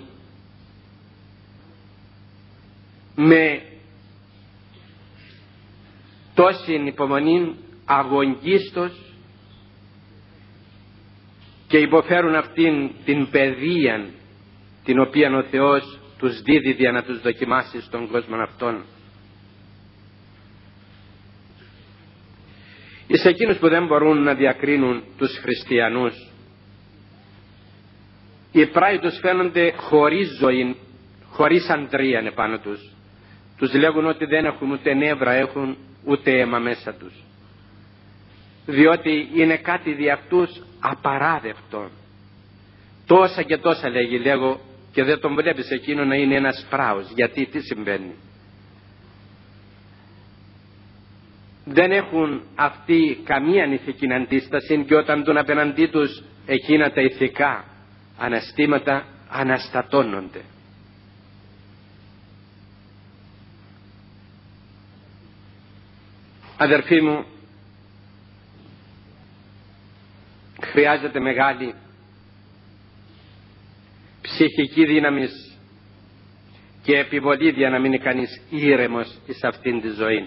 με τόση υπομονή αγωνγίστος, και υποφέρουν αυτήν την παιδεία την οποία ο Θεός τους δίδει για να τους δοκιμάσει στον κόσμο αυτόν. Εις εκείνους που δεν μπορούν να διακρίνουν τους χριστιανούς, οι πράοι τους φαίνονται χωρίς ζωή, χωρίς αντρία επάνω τους. Τους λέγουν ότι δεν έχουν ούτε νεύρα έχουν, ούτε αίμα μέσα τους, διότι είναι κάτι δι' αυτούς απαράδεκτο. Τόσα και τόσα λέγει, λέγω, και δεν τον βλέπεις εκείνο να είναι ένας πράος. Γιατί, τι συμβαίνει? Δεν έχουν αυτοί καμία ηθική αντίσταση, και όταν τον απέναντί τους εκείνα τα ηθικά αναστήματα αναστατώνονται. Αδερφοί μου, χρειάζεται μεγάλη ψυχική δύναμη και επιβολή για να μείνει κανείς ήρεμος εις αυτήν τη ζωή.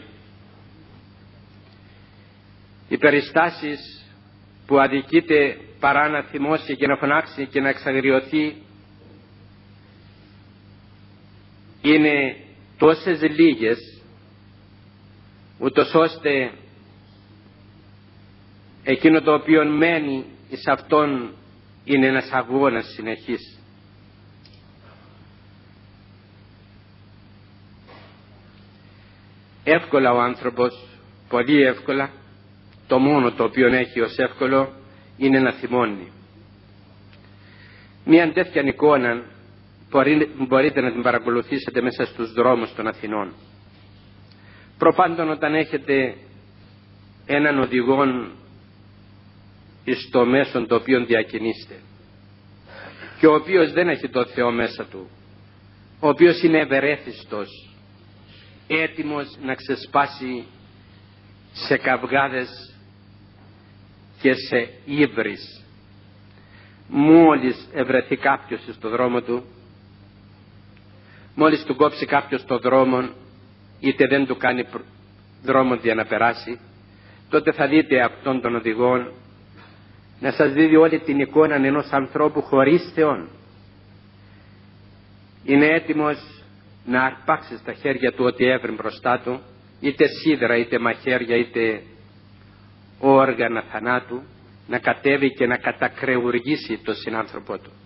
Οι περιστάσεις που αδικείται παρά να θυμώσει και να φωνάξει και να εξαγριωθεί είναι τόσες λίγες, ούτως ώστε εκείνο το οποίο μένει εις αυτόν είναι ένας αγώνας συνεχής. Εύκολα ο άνθρωπος, πολύ εύκολα, το μόνο το οποίο έχει ως εύκολο είναι να θυμώνει. Μια τέτοια εικόνα μπορείτε να την παρακολουθήσετε μέσα στους δρόμους των Αθηνών. Προπάντων όταν έχετε έναν οδηγόν εις το μέσον το οποίο διακινείστε και ο οποίος δεν έχει το Θεό μέσα του, ο οποίος είναι ευερέθιστος, έτοιμος να ξεσπάσει σε καυγάδες και σε ύβρις, μόλις ευρεθεί κάποιος στο δρόμο του, μόλις του κόψει κάποιος το δρόμο, είτε δεν του κάνει δρόμο για να περάσει, τότε θα δείτε αυτόν τον οδηγόν να σας δίδει όλη την εικόνα ενός ανθρώπου χωρίς Θεόν. Είναι έτοιμος να αρπάξει στα χέρια του ό,τι έβρει μπροστά του, είτε σίδερα, είτε μαχαίρια, είτε όργανα θανάτου, να κατέβει και να κατακρεουργήσει τον συνάνθρωπό του.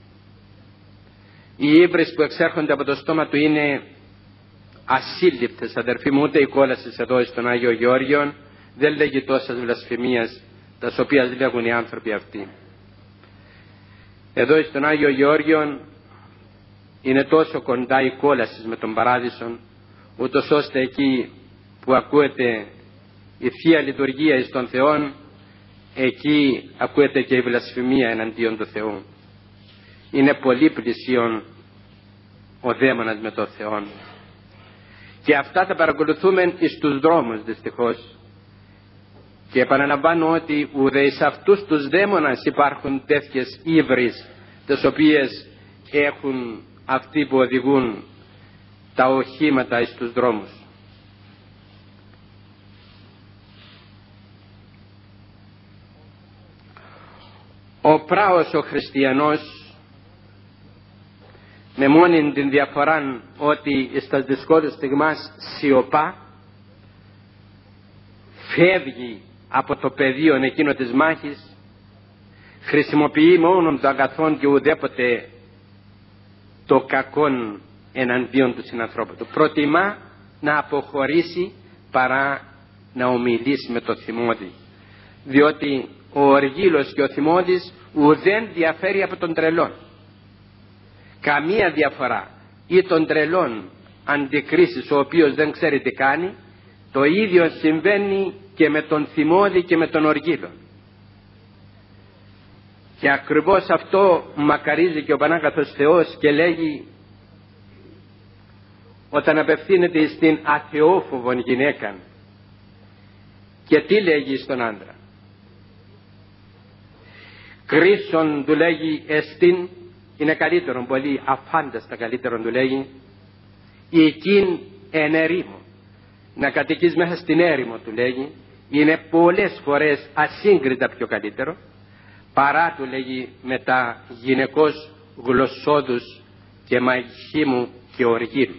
Οι ύβρις που εξέρχονται από το στόμα του είναι ασύλληπτες, αδερφοί μου. Ούτε η κόλαση εδώ στον Άγιο Γεώργιο δεν λέγει τόσας βλασφημίας τα οποίες λέγουν οι άνθρωποι αυτοί. Εδώ στον Άγιο Γεώργιο είναι τόσο κοντά η κόλαση με τον Παράδεισο, ούτως ώστε εκεί που ακούεται η Θεία Λειτουργία εις τον Θεόν, εκεί ακούεται και η βλασφημία εναντίον του Θεού. Είναι πολύ πλησίον ο δαίμονας με τον Θεό, και αυτά τα παρακολουθούμε εις τους δρόμους δυστυχώς. Και επαναλαμβάνω ότι ουδέ εις αυτούς τους δαίμονας υπάρχουν τέτοιες ύβρις, τις οποίες έχουν αυτοί που οδηγούν τα οχήματα εις τους δρόμους. Ο πράος ο χριστιανός, με μόνη την διαφορά ότι στις δυσκόλες στιγμάς σιωπά, φεύγει από το πεδίο εκείνο της μάχης, χρησιμοποιεί μόνο το αγαθόν και ουδέποτε το κακόν εναντίον του συνανθρώπου του. Προτιμά να αποχωρήσει παρά να ομιλήσει με το θυμώδη. διότι ο οργήλος και ο θυμώδης ουδέν διαφέρει από τον τρελόν. Καμία διαφορά, ή τον τρελόν αντικρίσεις ο οποίος δεν ξέρει τι κάνει, το ίδιο συμβαίνει και με τον θυμώδη και με τον οργήλο. Και ακριβώς αυτό μακαρίζει και ο Πανάγαθος Θεός και λέγει, όταν απευθύνεται στην αθεόφοβον γυναίκα, και τι λέγει στον άντρα? Κρίσον, του λέγει, εστίν, είναι καλύτερον, πολύ αφάνταστα καλύτερον του λέγει, η εκείν εν ερήμο. Να κατοικείς μέσα στην έρημο, του λέγει, είναι πολλές φορές ασύγκριτα πιο καλύτερο, παρά, του λέγει, με τα γυναικός γλωσσόδους και μαχήμου και οργήλου.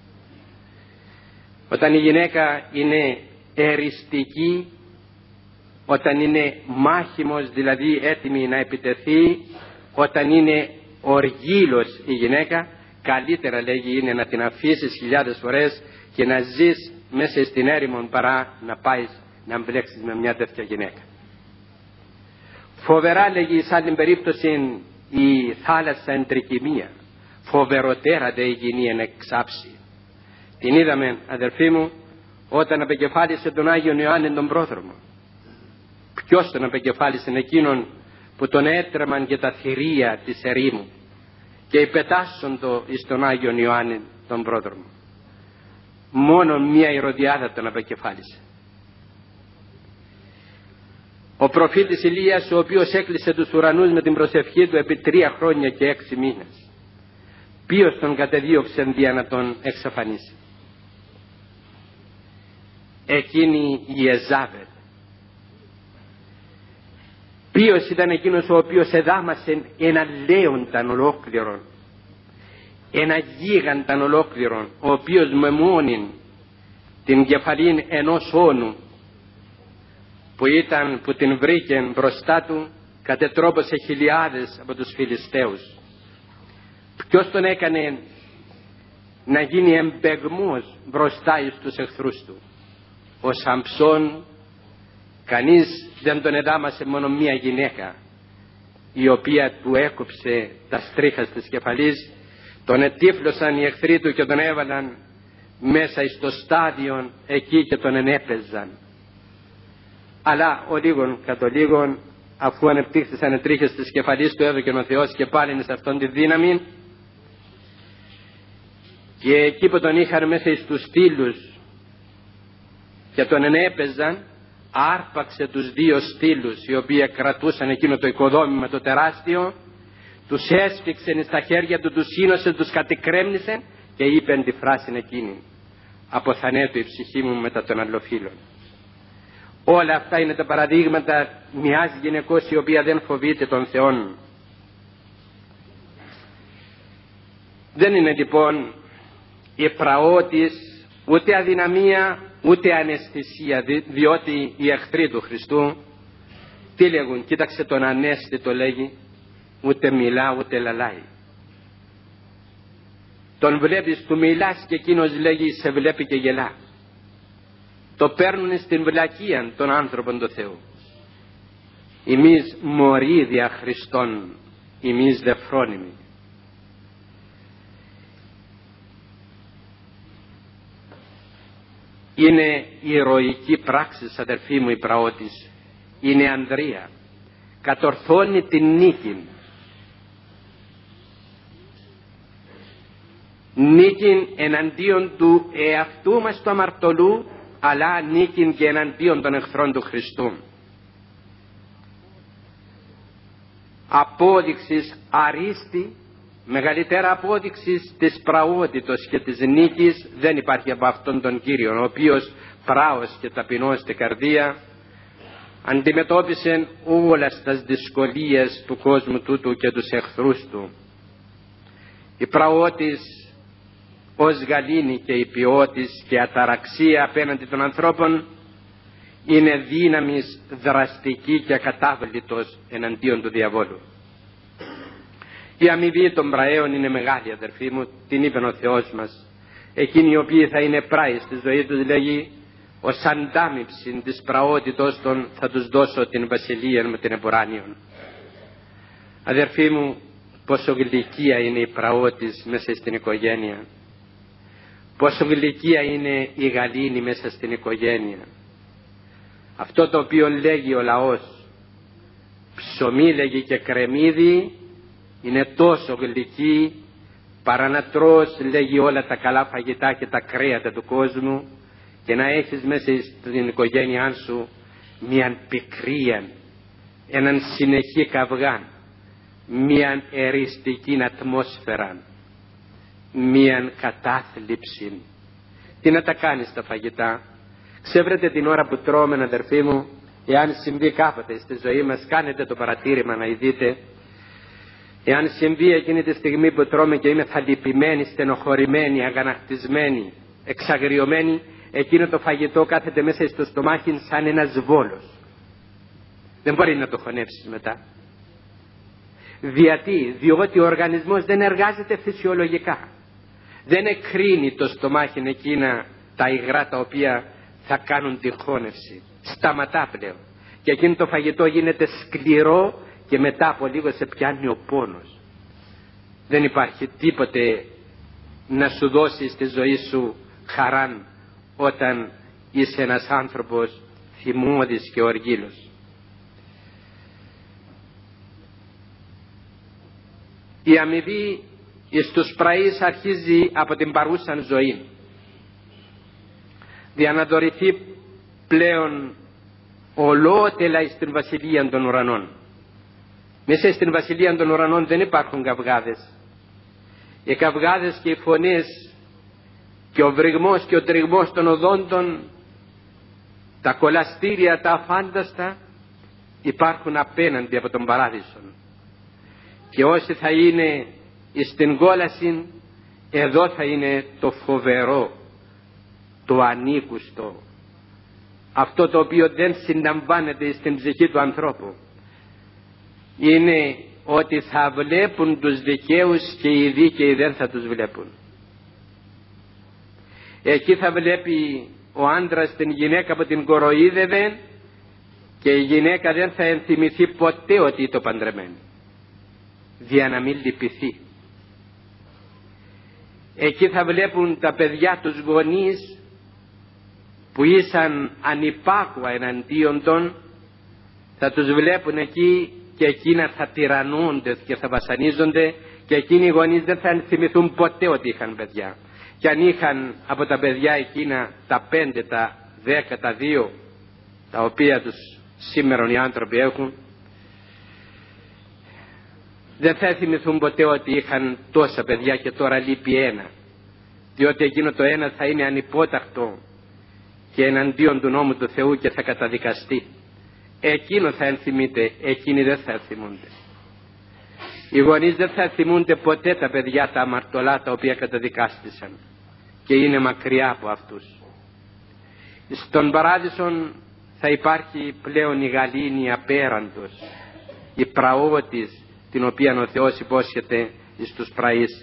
Όταν η γυναίκα είναι εριστική, όταν είναι μάχημος, δηλαδή έτοιμη να επιτεθεί, όταν είναι οργήλος η γυναίκα, καλύτερα, λέγει, είναι να την αφήσεις χιλιάδες φορές και να ζεις μέσα στην έρημον παρά να πάεις να μπλέξεις με μια τέτοια γυναίκα. Φοβερά, λέγει, σε άλλη περίπτωση η θάλασσα εν τρικυμία, φοβεροτέρα δε η γυνή εν εξάψη. Την είδαμε, αδερφοί μου, όταν απεκεφάλισε τον Άγιον Ιωάννη τον πρόδρομο. Ποιος τον απεκεφάλισε? Εκείνον που τον έτρεμαν και τα θηρία της ερήμου και υπετάσσοντο εις τον Άγιον Ιωάννη τον πρόδρομο. Μόνο μία Ηρωδιάδα τον απεκεφάλισε. Ο προφήτης Ηλίας, ο οποίος έκλεισε τους ουρανούς με την προσευχή του επί τρία χρόνια και έξι μήνες, ποιος τον κατεδίωξε δια να τον εξαφανίσει? Εκείνη η Εζάβελ. Ποιος ήταν εκείνος ο οποίος εδάμασε ένα λέονταν ολόκληρον, ένα γίγανταν ολόκληρον, ο οποίος με μόνην την κεφαλήν ενός όνου που ήταν, που την βρήκε μπροστά του, κατετρόπωσε χιλιάδες από τους Φιλιστέους. Ποιος τον έκανε να γίνει εμπεγμός μπροστά εις τους εχθρούς του? Ο Σαμψόν. Κανείς δεν τον εδάμασε, μόνο μία γυναίκα, η οποία του έκοψε τα στρίχα της κεφαλής, τον ετύφλωσαν οι εχθροί του και τον έβαλαν μέσα στο στάδιο εκεί και τον ενέπαιζαν. Αλλά ο λίγον κατ' ο λίγον, αφού ανεπτύχθησαν οι τρίχες της κεφαλής του, έδωκε ο Θεός και πάλι σε αυτόν τη δύναμη, και εκεί που τον είχαν μέσα στους στήλους και τον ενέπαιζαν, άρπαξε τους δύο στήλους οι οποίοι κρατούσαν εκείνο το οικοδόμημα το τεράστιο, τους έσφιξε στα χέρια του, τους σύνωσε, τους κατεκρέμνησε και είπε τη φράση εκείνη: «Αποθανέτω η ψυχή μου μετά των αλλοφύλων». Όλα αυτά είναι τα παραδείγματα μιας γυναικός η οποία δεν φοβείται τον Θεόν. Δεν είναι λοιπόν η πραότης ούτε αδυναμία ούτε αναισθησία, διότι οι εχθροί του Χριστού τι λέγουν? Κοίταξε τον ανέστητο, λέγει, ούτε μιλά ούτε λαλάει. Τον βλέπεις, του μιλάς και εκείνος, λέγει, σε βλέπει και γελά. Το παίρνουν στην βλακία των άνθρωπων του Θεού. Εμείς μωροί δια Χριστών, εμείς δε φρόνιμοι. Είναι ηρωική πράξη, αδερφοί μου, η πραότης. Είναι ανδρεία. Κατορθώνει την νίκη. Νίκη εναντίον του εαυτού μας του αμαρτωλού, αλλά νίκη και εναντίον των εχθρών του Χριστού. Απόδειξης αρίστη, μεγαλύτερα απόδειξης της πραότητος και της νίκης δεν υπάρχει από αυτόν τον Κύριο, ο οποίος πράος και ταπεινός στην καρδία αντιμετώπισε όλες τις δυσκολίες του κόσμου τούτου και τους εχθρούς του. Η πραότης ως γαλήνη και η ποιότης και αταραξία απέναντι των ανθρώπων είναι δύναμης δραστική και ακατάβλητος εναντίον του διαβόλου. Η αμοιβή των πραέων είναι μεγάλη, αδερφοί μου, την είπε ο Θεός μας. Εκείνοι οι οποίοι θα είναι πράοι στη ζωή τους, λέγει, ως αντάμυψη της πραότητος των θα τους δώσω την βασιλεία με την επουράνιον. Αδερφοί μου, πόσο γλυκία είναι η πραότης μέσα στην οικογένεια. Πόσο γλυκία είναι η γαλήνη μέσα στην οικογένεια. Αυτό το οποίο λέγει ο λαός, ψωμί λέγει και κρεμμύδι, είναι τόσο γλυκή, παρά να τρως λέγει όλα τα καλά φαγητά και τα κρέατα του κόσμου, και να έχεις μέσα στην οικογένειά σου μίαν πικρία, έναν συνεχή καυγάν, μίαν εριστική ατμόσφαιρα, μίαν κατάθλιψη. Τι να τα κάνεις τα φαγητά? Ξέβρετε την ώρα που τρώμε, αδερφοί μου, εάν συμβεί κάποτε στη ζωή μας, κάνετε το παρατήρημα να δείτε, εάν συμβεί εκείνη τη στιγμή που τρώμε και είμαι θαλυπημένοι, στενοχωρημένοι, αγανακτισμένοι, εξαγριωμένοι, εκείνο το φαγητό κάθεται μέσα στο στομάχι σαν ένας βόλος. Δεν μπορεί να το χωνέψεις μετά. Γιατί, διότι ο οργανισμός δεν εργάζεται φυσιολογικά. Δεν εκρίνει το στομάχι εκείνα τα υγρά τα οποία θα κάνουν τη χώνευση. Σταματά πλέον. Και εκείνο το φαγητό γίνεται σκληρό και μετά από λίγο σε πιάνει ο πόνος. Δεν υπάρχει τίποτε να σου δώσει στη ζωή σου χαράν όταν είσαι ένας άνθρωπος θυμώδης και οργήλος. Η αμοιβή στους πραείς αρχίζει από την παρούσαν ζωή. Για να δωρηθεί πλέον ολότελα στην βασιλεία των ουρανών. Μέσα στην βασιλεία των ουρανών δεν υπάρχουν καυγάδες. Οι καυγάδες και οι φωνές και ο βρυγμός και ο τριγμός των οδόντων, τα κολαστήρια, τα αφάνταστα υπάρχουν απέναντι από τον παράδεισο. Και όσοι θα είναι στην κόλαση, εδώ θα είναι το φοβερό, το ανήκουστο, αυτό το οποίο δεν συλλαμβάνεται στην ψυχή του ανθρώπου. Είναι ότι θα βλέπουν τους δικαίους και οι δίκαιοι δεν θα τους βλέπουν. Εκεί θα βλέπει ο άντρας την γυναίκα που την κοροϊδεύε και η γυναίκα δεν θα ενθυμηθεί ποτέ ότι το παντρεμένη, δια να μην λυπηθεί. Εκεί θα βλέπουν τα παιδιά τους γονείς που ήσαν ανυπάκουα εναντίον των, θα τους βλέπουν εκεί και εκείνα θα τυραννούνται και θα βασανίζονται, και εκείνοι οι γονείς δεν θα θυμηθούν ποτέ ότι είχαν παιδιά. Και αν είχαν από τα παιδιά εκείνα τα πέντε, τα δέκα, τα δύο, τα οποία τους σήμερα οι άνθρωποι έχουν, δεν θα θυμηθούν ποτέ ότι είχαν τόσα παιδιά και τώρα λείπει ένα, διότι εκείνο το ένα θα είναι ανυπότακτο και εναντίον του νόμου του Θεού και θα καταδικαστεί. Εκείνο θα ενθυμείται, εκείνοι δεν θα θυμούνται. Οι γονείς δεν θα θυμούνται ποτέ τα παιδιά τα αμαρτωλά τα οποία καταδικάστησαν και είναι μακριά από αυτούς. Στον παράδεισο θα υπάρχει πλέον η γαλήνη απέραντος, η πραότης την οποία ο Θεός υπόσχεται στους πραείς.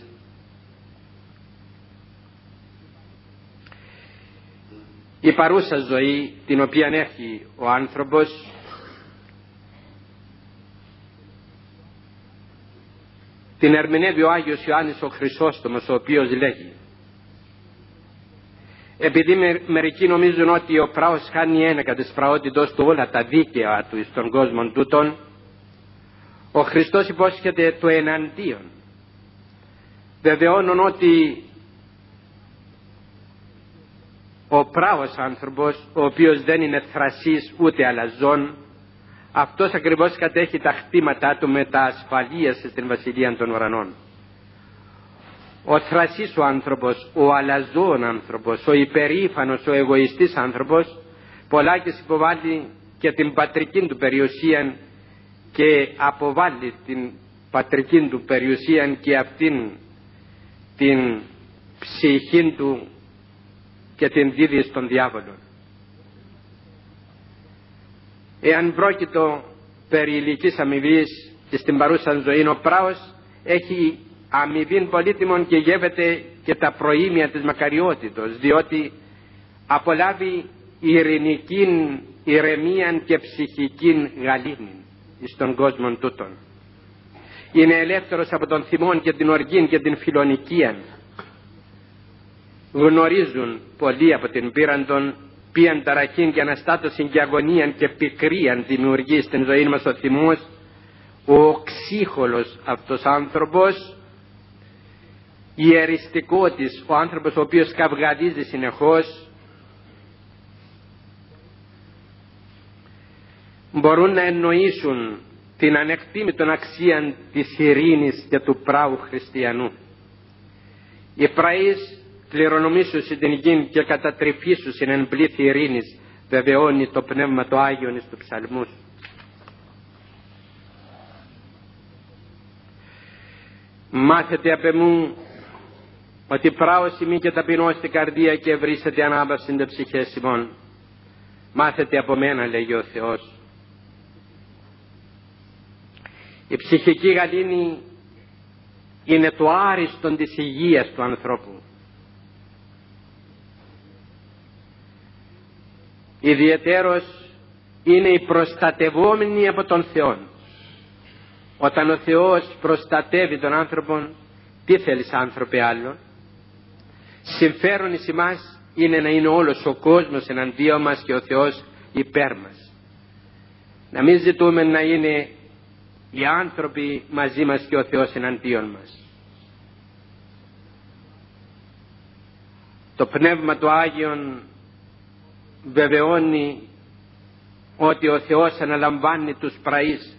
Η παρούσα ζωή την οποία έχει ο άνθρωπος την ερμηνεύει ο Άγιος Ιωάννης ο Χρυσόστομος, ο οποίος λέγει, επειδή με, μερικοί νομίζουν ότι ο πράος χάνει ένεκα της πραότητος του όλα τα δίκαια του στον κόσμο τούτον, ο Χριστός υπόσχεται το εναντίον, βεβαιώνουν ότι ο πράος άνθρωπος, ο οποίος δεν είναι θρασής ούτε αλαζόν, αυτός ακριβώς κατέχει τα χτήματά του με τα ασφαλείας στην βασιλεία των ουρανών. Ο θρασής ο άνθρωπος, ο αλαζόν άνθρωπος, ο υπερήφανος, ο εγωιστής άνθρωπος, πολλάκις υποβάλλει και την πατρική του περιουσία και αποβάλλει την πατρική του περιουσία και αυτήν την ψυχή του και την δίδει στον διάβολο. Εάν πρόκειτο περί ηλικής αμοιβής και στην παρούσα ζωή, ο πράος έχει αμοιβήν πολύτιμων και γεύεται και τα προήμια της μακαριότητος, διότι απολάβει ειρηνικήν ηρεμίαν και ψυχικήν γαλήνην εις τον κόσμο τούτον. Είναι ελεύθερος από τον θυμόν και την οργήν και την φιλονικίαν. Γνωρίζουν πολλοί από την πείραν των ποιαν ταραχήν και αναστάτωσιν και αγωνίαν και πικρίαν δημιουργεί στην ζωή μας ο θυμός, ο οξύχολος αυτός άνθρωπος, ιεριστικότης, ο άνθρωπος ο οποίος καυγαδίζει συνεχώς, μπορούν να εννοήσουν την ανεκτήμητον αξία της ειρήνης και του πράου χριστιανού. Οι πραείς κληρονομήσουσι την γην και κατατρυφήσουσιν εν πλήθη ειρήνης, βεβαιώνει το Πνεύμα το Άγιον εις του ψαλμούς. Μάθετε απ' εμού ότι πράος ημί και ταπεινώς στην καρδία και ευρύσετε ανάπαυσιν τε ψυχές ημών. Μάθετε από μένα, λέγει ο Θεός. Η ψυχική γαλήνη είναι το άριστον της υγείας του ανθρώπου. Ιδιαιτέρως είναι η προστατευόμενη από τον Θεό. Όταν ο Θεός προστατεύει τον άνθρωπο, τι θέλεις άνθρωπε άλλο? Συμφέρον εις εμάς είναι να είναι όλος ο κόσμος εναντίον μας και ο Θεός υπέρ μας. Να μην ζητούμε να είναι οι άνθρωποι μαζί μας και ο Θεός εναντίον μας. Το Πνεύμα του Άγιον βεβαιώνει ότι ο Θεός αναλαμβάνει τους πραείς,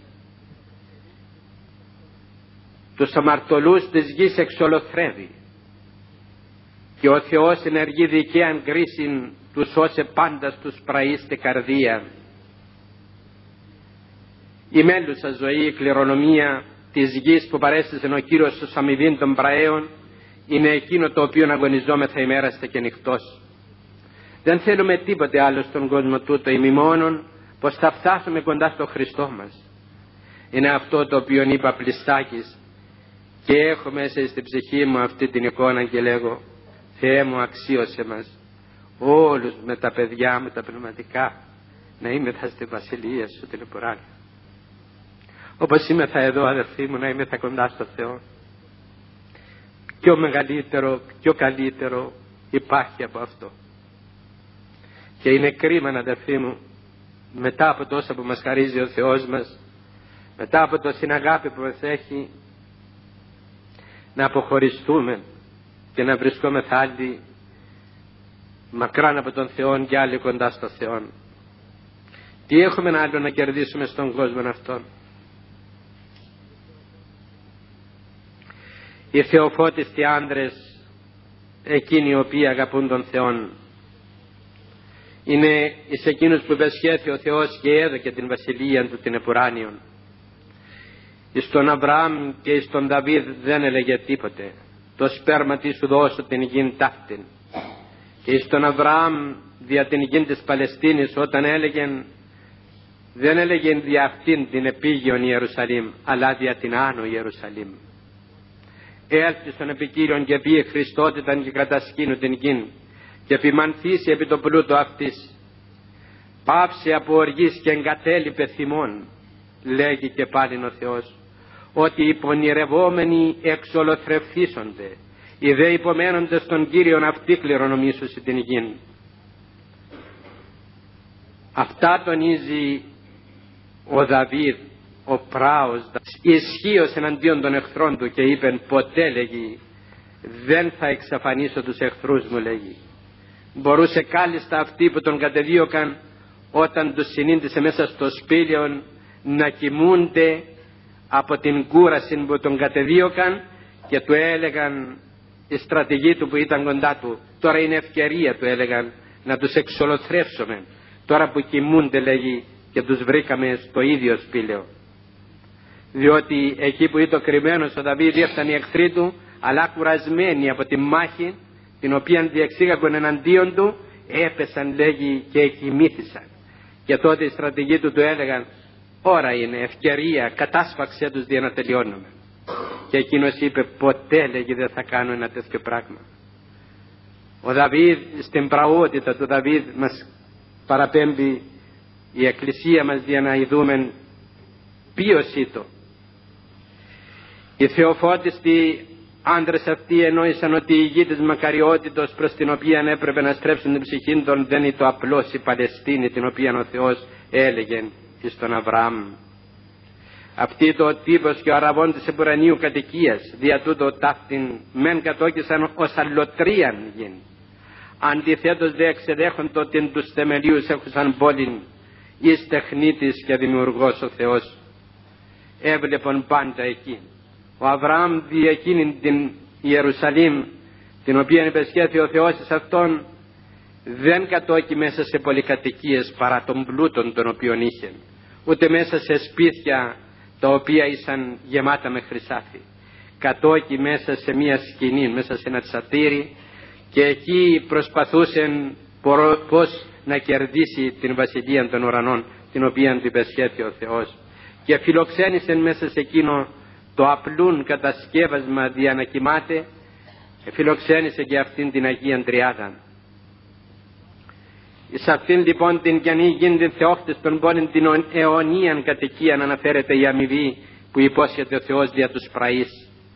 τους αμαρτωλούς της γης εξολοθρεύει, και ο Θεός ενεργεί δικαίαν κρίσιν τους όσε πάντα στους πραείς τε καρδία. Η μέλουσα ζωή, η κληρονομία της γης που παρέστησε ο Κύριος στους αμοιβήν των πραέων, είναι εκείνο το οποίο αγωνιζόμεθα ημέραστε και νυχτός. Δεν θέλουμε τίποτε άλλο στον κόσμο τούτο, ημιμόνον πως θα φτάσουμε κοντά στο Χριστό μας. Είναι αυτό το οποίο είπα Πλιστάκης, και έχω μέσα στην ψυχή μου αυτή την εικόνα και λέγω, Θεέ μου, αξίωσε μας όλους με τα παιδιά μου τα πνευματικά να είμαι θα στη βασιλεία σου την επουράνια. Όπως είμαι θα εδώ, αδερφοί μου, να είμαι θα κοντά στο Θεό. Πιο μεγαλύτερο, πιο καλύτερο υπάρχει από αυτό. Και είναι κρίμα, αδερφοί μου, μετά από τόσα που μας χαρίζει ο Θεός μας, μετά από τόση αγάπη που μας έχει, να αποχωριστούμε και να βρισκόμεθα άλλοι μακράν από τον Θεό και άλλοι κοντά στο Θεό. Τι έχουμε άλλο να κερδίσουμε στον κόσμο αυτόν? Οι θεοφώτιστοι άντρες, εκείνοι οι οποίοι αγαπούν τον Θεόν, είναι εις εκείνους που υπεσχέθη ο Θεός και έδωκε την βασιλεία του την επουράνιον. Εις τον Αβραάμ και εις τον Δαβίδ δεν έλεγε τίποτε, το σπέρμα τι σου δώσω την γην ταύτην. Και εις τον Αβραάμ δια την γην της Παλαιστίνης, όταν έλεγεν, δεν έλεγεν δια αυτήν την επίγειον Ιερουσαλήμ, αλλά δια την άνω Ιερουσαλήμ. Έλθει στον επικύριον και πει Χριστότηταν και κατασκήνου την γην και επιμανθήσει επί το πλούτο αυτής. Πάυσε από οργής και εγκατέλειπε θυμών, λέγει και πάλιν ο Θεός, ότι οι πονηρευόμενοι εξολοθρευθήσονται, οι δε υπομένονται στον Κύριον αυτοί κληρονομήσουσι την γην. Αυτά τονίζει ο Δαβίδ, ο πράος, ισχύος εναντίον των εχθρών του, και είπεν, ποτέ, λέγει, δεν θα εξαφανίσω τους εχθρούς μου, λέγει. Μπορούσε κάλλιστα αυτοί που τον κατεδίωκαν, όταν τους συνήντησε μέσα στο σπήλαιο, να κοιμούνται από την κούραση που τον κατεδίωκαν και του έλεγαν οι στρατηγοί του που ήταν κοντά του, τώρα είναι ευκαιρία, του έλεγαν, να τους εξολοθρεύσουμε, τώρα που κοιμούνται, λέγει, και τους βρήκαμε στο ίδιο σπήλαιο. Διότι εκεί που ήταν κρυμμένος ο Δαβίδ έφτανε οι εχθροί του, αλλά κουρασμένοι από τη μάχη την οποία διεξήγαγαν εναντίον του, έπεσαν, λέγει, και κοιμήθησαν. Και τότε οι στρατηγοί του του έλεγαν, ώρα είναι, ευκαιρία, κατάσφαξε τους για να τελειώνουμε. Και εκείνος είπε, ποτέ, λέγει, δεν θα κάνω ένα τέτοιο πράγμα. Ο Δαβίδ, στην πραότητα του Δαβίδ μας παραπέμπει η Εκκλησία μας για να ειδούμε ποιος ήτο. Οι θεοφώτιστοι άντρες αυτοί εννοήσαν ότι η γη της μακαριότητος προς την οποία έπρεπε να στρέψουν την ψυχή των δεν είναι το απλώς η Παλαιστίνη, την οποία ο Θεός έλεγε εις τον Αβραάμ. Αυτοί το τύπος και ο αραβών της εμπουρανίου κατοικίας, δια τούτο ταύτην μεν κατόκισαν ως αλλοτρίαν γην. Αντιθέτως δε εξεδέχοντο ότι τους θεμελίους έχουσαν πόλην εις τεχνίτης και δημιουργός ο Θεός. Έβλεπον πάντα εκεί. Ο Αβραάμ δι' εκείνην την Ιερουσαλήμ, την οποία υπεσχέθη ο Θεός εις αυτόν, δεν κατόκι μέσα σε πολυκατοικίες παρά των πλούτων των οποίων είχε, ούτε μέσα σε σπίτια τα οποία ήσαν γεμάτα με χρυσάφι. Κατόκι μέσα σε μια σκηνή, μέσα σε ένα τσατήρι, και εκεί προσπαθούσε πώς να κερδίσει την βασιλεία των ουρανών, την οποία του υπεσχέθη ο Θεός, και φιλοξένησε μέσα σε εκείνο το απλούν κατασκεύασμα δια να κοιμάται, φιλοξένησε και αυτήν την Αγία Τριάδα. Εις αυτήν λοιπόν την καινή γην την θεόχτης των πόλην την αιωνίαν κατοικίαν αναφέρεται η αμοιβή που υπόσχεται ο Θεός δια τους πραείς.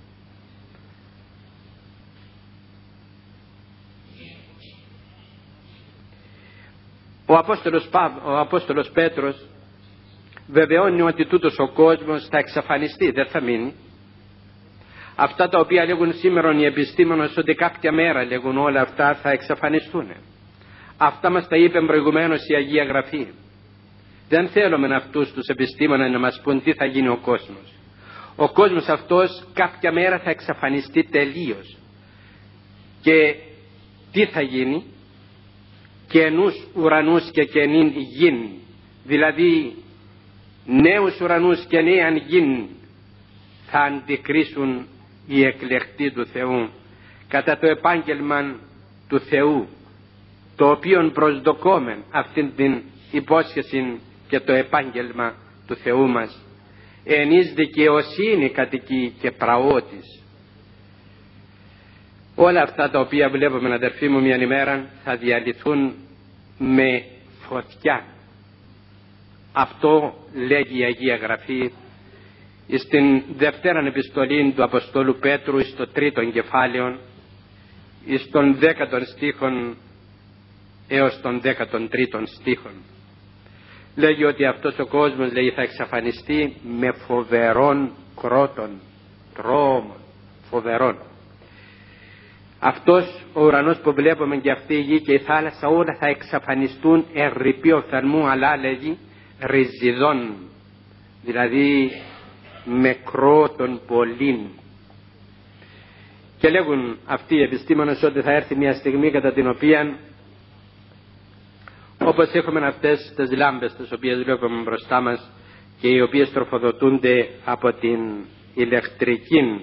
Ο Απόστολος, Παύ, ο Απόστολος Πέτρος βεβαιώνει ότι τούτος ο κόσμος θα εξαφανιστεί, δεν θα μείνει. Αυτά τα οποία λέγουν σήμερα οι επιστήμονες ότι κάποια μέρα λέγουν όλα αυτά θα εξαφανιστούν. Αυτά μας τα είπε προηγουμένως η Αγία Γραφή. Δεν θέλουμε αυτούς τους επιστήμονες να μας πούν τι θα γίνει ο κόσμος. Ο κόσμος αυτός κάποια μέρα θα εξαφανιστεί τελείως. Και τι θα γίνει? Καινούς ουρανούς και καινήν γην, δηλαδή νέους ουρανούς και νέαν γην θα αντικρίσουν οι εκλεκτοί του Θεού κατά το επάγγελμα του Θεού, το οποίον προσδοκόμεν αυτήν την υπόσχεση και το επάγγελμα του Θεού μας. Εν εις δικαιοσύνη κατοικεί και πραότης. Όλα αυτά τα οποία βλέπουμε, αδερφοί μου, μια ημέρα θα διαλυθούν με φωτιά. Αυτό λέγει η Αγία Γραφή στην Δευτέραν Επιστολή του Αποστόλου Πέτρου, στο τρίτον κεφάλαιο, στον δέκατον στίχον έως τον δέκατον τρίτον στίχον. Λέγει ότι αυτός ο κόσμος, λέει, θα εξαφανιστεί με φοβερών κρότων, τρόμων, φοβερών. Αυτός ο ουρανός που βλέπουμε και αυτή η γη και η θάλασσα όλα θα εξαφανιστούν ερρυπείο φθαλμού, αλλά λέγει ριζιδών, δηλαδή με κρότων πολλήν. Και λέγουν αυτοί οι επιστήμονες ότι θα έρθει μια στιγμή κατά την οποία, όπως έχουμε αυτές τις λάμπες τις οποίες βλέπουμε μπροστά μας και οι οποίες τροφοδοτούνται από την ηλεκτρική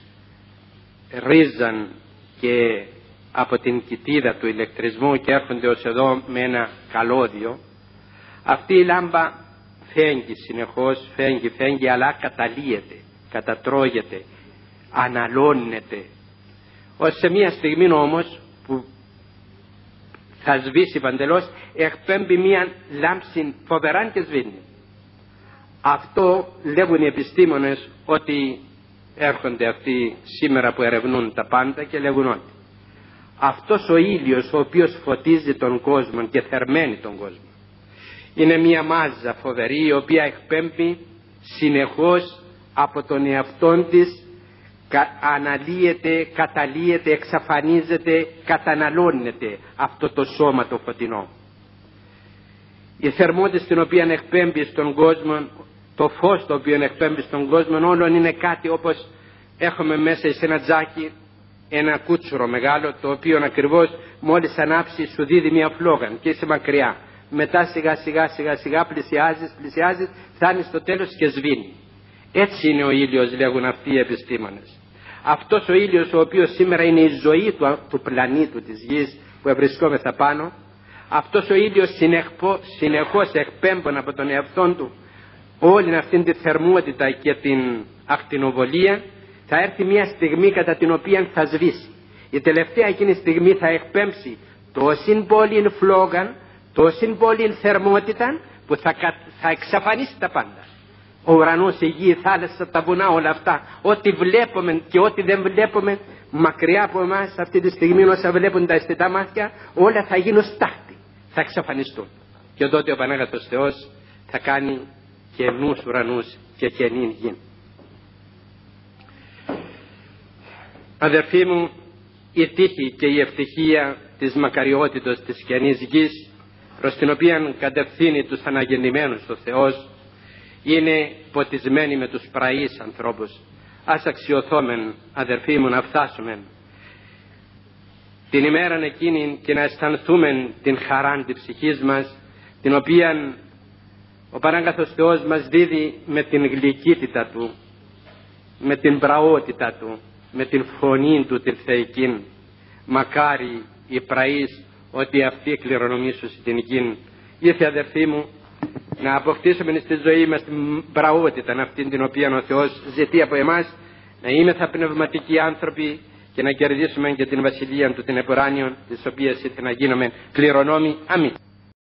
ρίζαν και από την κοιτίδα του ηλεκτρισμού και έρχονται ως εδώ με ένα καλώδιο, αυτή η λάμπα φέγγει συνεχώς, φέγγει, φέγγει, αλλά καταλύεται, κατατρώγεται, αναλώνεται, ως σε μια στιγμή όμως που θα σβήσει παντελώς, εκπέμπει μια λάμψη φοβερά και σβήνει. Αυτό λέγουν οι επιστήμονες ότι έρχονται αυτοί σήμερα που ερευνούν τα πάντα και λέγουν ότι αυτός ο ήλιος ο οποίος φωτίζει τον κόσμο και θερμαίνει τον κόσμο είναι μια μάζα φοβερή η οποία εκπέμπει συνεχώς από τον εαυτόν της, αναλύεται, καταλύεται, εξαφανίζεται, καταναλώνεται αυτό το σώμα το φωτεινό. Η θερμότητα την οποία εκπέμπει στον κόσμο, το φως το οποίο εκπέμπει στον κόσμο όλων είναι κάτι όπως έχουμε μέσα σε ένα τζάκι ένα κούτσουρο μεγάλο, το οποίο ακριβώς μόλις ανάψει σου δίδει μια φλόγα και είσαι μακριά. Μετά σιγά σιγά σιγά σιγά πλησιάζεις, πλησιάζεις, φτάνεις στο τέλος και σβήνει. Έτσι είναι ο ήλιος, λέγουν αυτοί οι επιστήμονες. Αυτός ο ήλιος ο οποίος σήμερα είναι η ζωή του, του πλανήτου της γης που βρισκόμεθα πάνω, αυτός ο ήλιος συνεχώς εκπέμπων από τον εαυτό του όλη αυτή τη θερμότητα και την ακτινοβολία, θα έρθει μια στιγμή κατά την οποία θα σβήσει. Η τελευταία εκείνη στιγμή θα εκπέμψει τόσην πόλην φλόγαν, τόση πολύ θερμότητα που θα, θα εξαφανίσει τα πάντα. Ο ουρανός, η γη, η θάλασσα, τα βουνά, όλα αυτά, ό,τι βλέπουμε και ό,τι δεν βλέπουμε μακριά από εμάς αυτή τη στιγμή, όσα βλέπουν τα αισθητά μάτια, όλα θα γίνουν στάχτη, θα εξαφανιστούν. Και τότε ο Πανάγαθος Θεός θα κάνει καινούς ουρανούς και καινή γη. Αδερφοί μου, η τύχη και η ευτυχία της μακαριότητος της καινής γης, προς την οποία κατευθύνει τους αναγεννημένους ο Θεός, είναι ποτισμένη με τους πραείς ανθρώπους. Ας αξιωθόμεν, αδερφοί μου, να φτάσουμε την ημέρα εκείνη και να αισθανθούμε την χαρά της ψυχής μας, την οποία ο Πανάγαθος Θεός μας δίδει με την γλυκύτητα Του, με την πραότητα Του, με την φωνή Του την θεϊκή. Μακάρι οι πραείς ότι αυτοί κληρονομήσουν την γη. Ήρθε, αδερφοί μου, να αποκτήσουμε στη ζωή μας την πραότητα αυτή την οποία ο Θεός ζητεί από εμάς, να είμεθα πνευματικοί άνθρωποι και να κερδίσουμε και την βασιλεία Του την επουράνιον, της οποίας ήθελε να γίνουμε κληρονόμοι. Αμήν.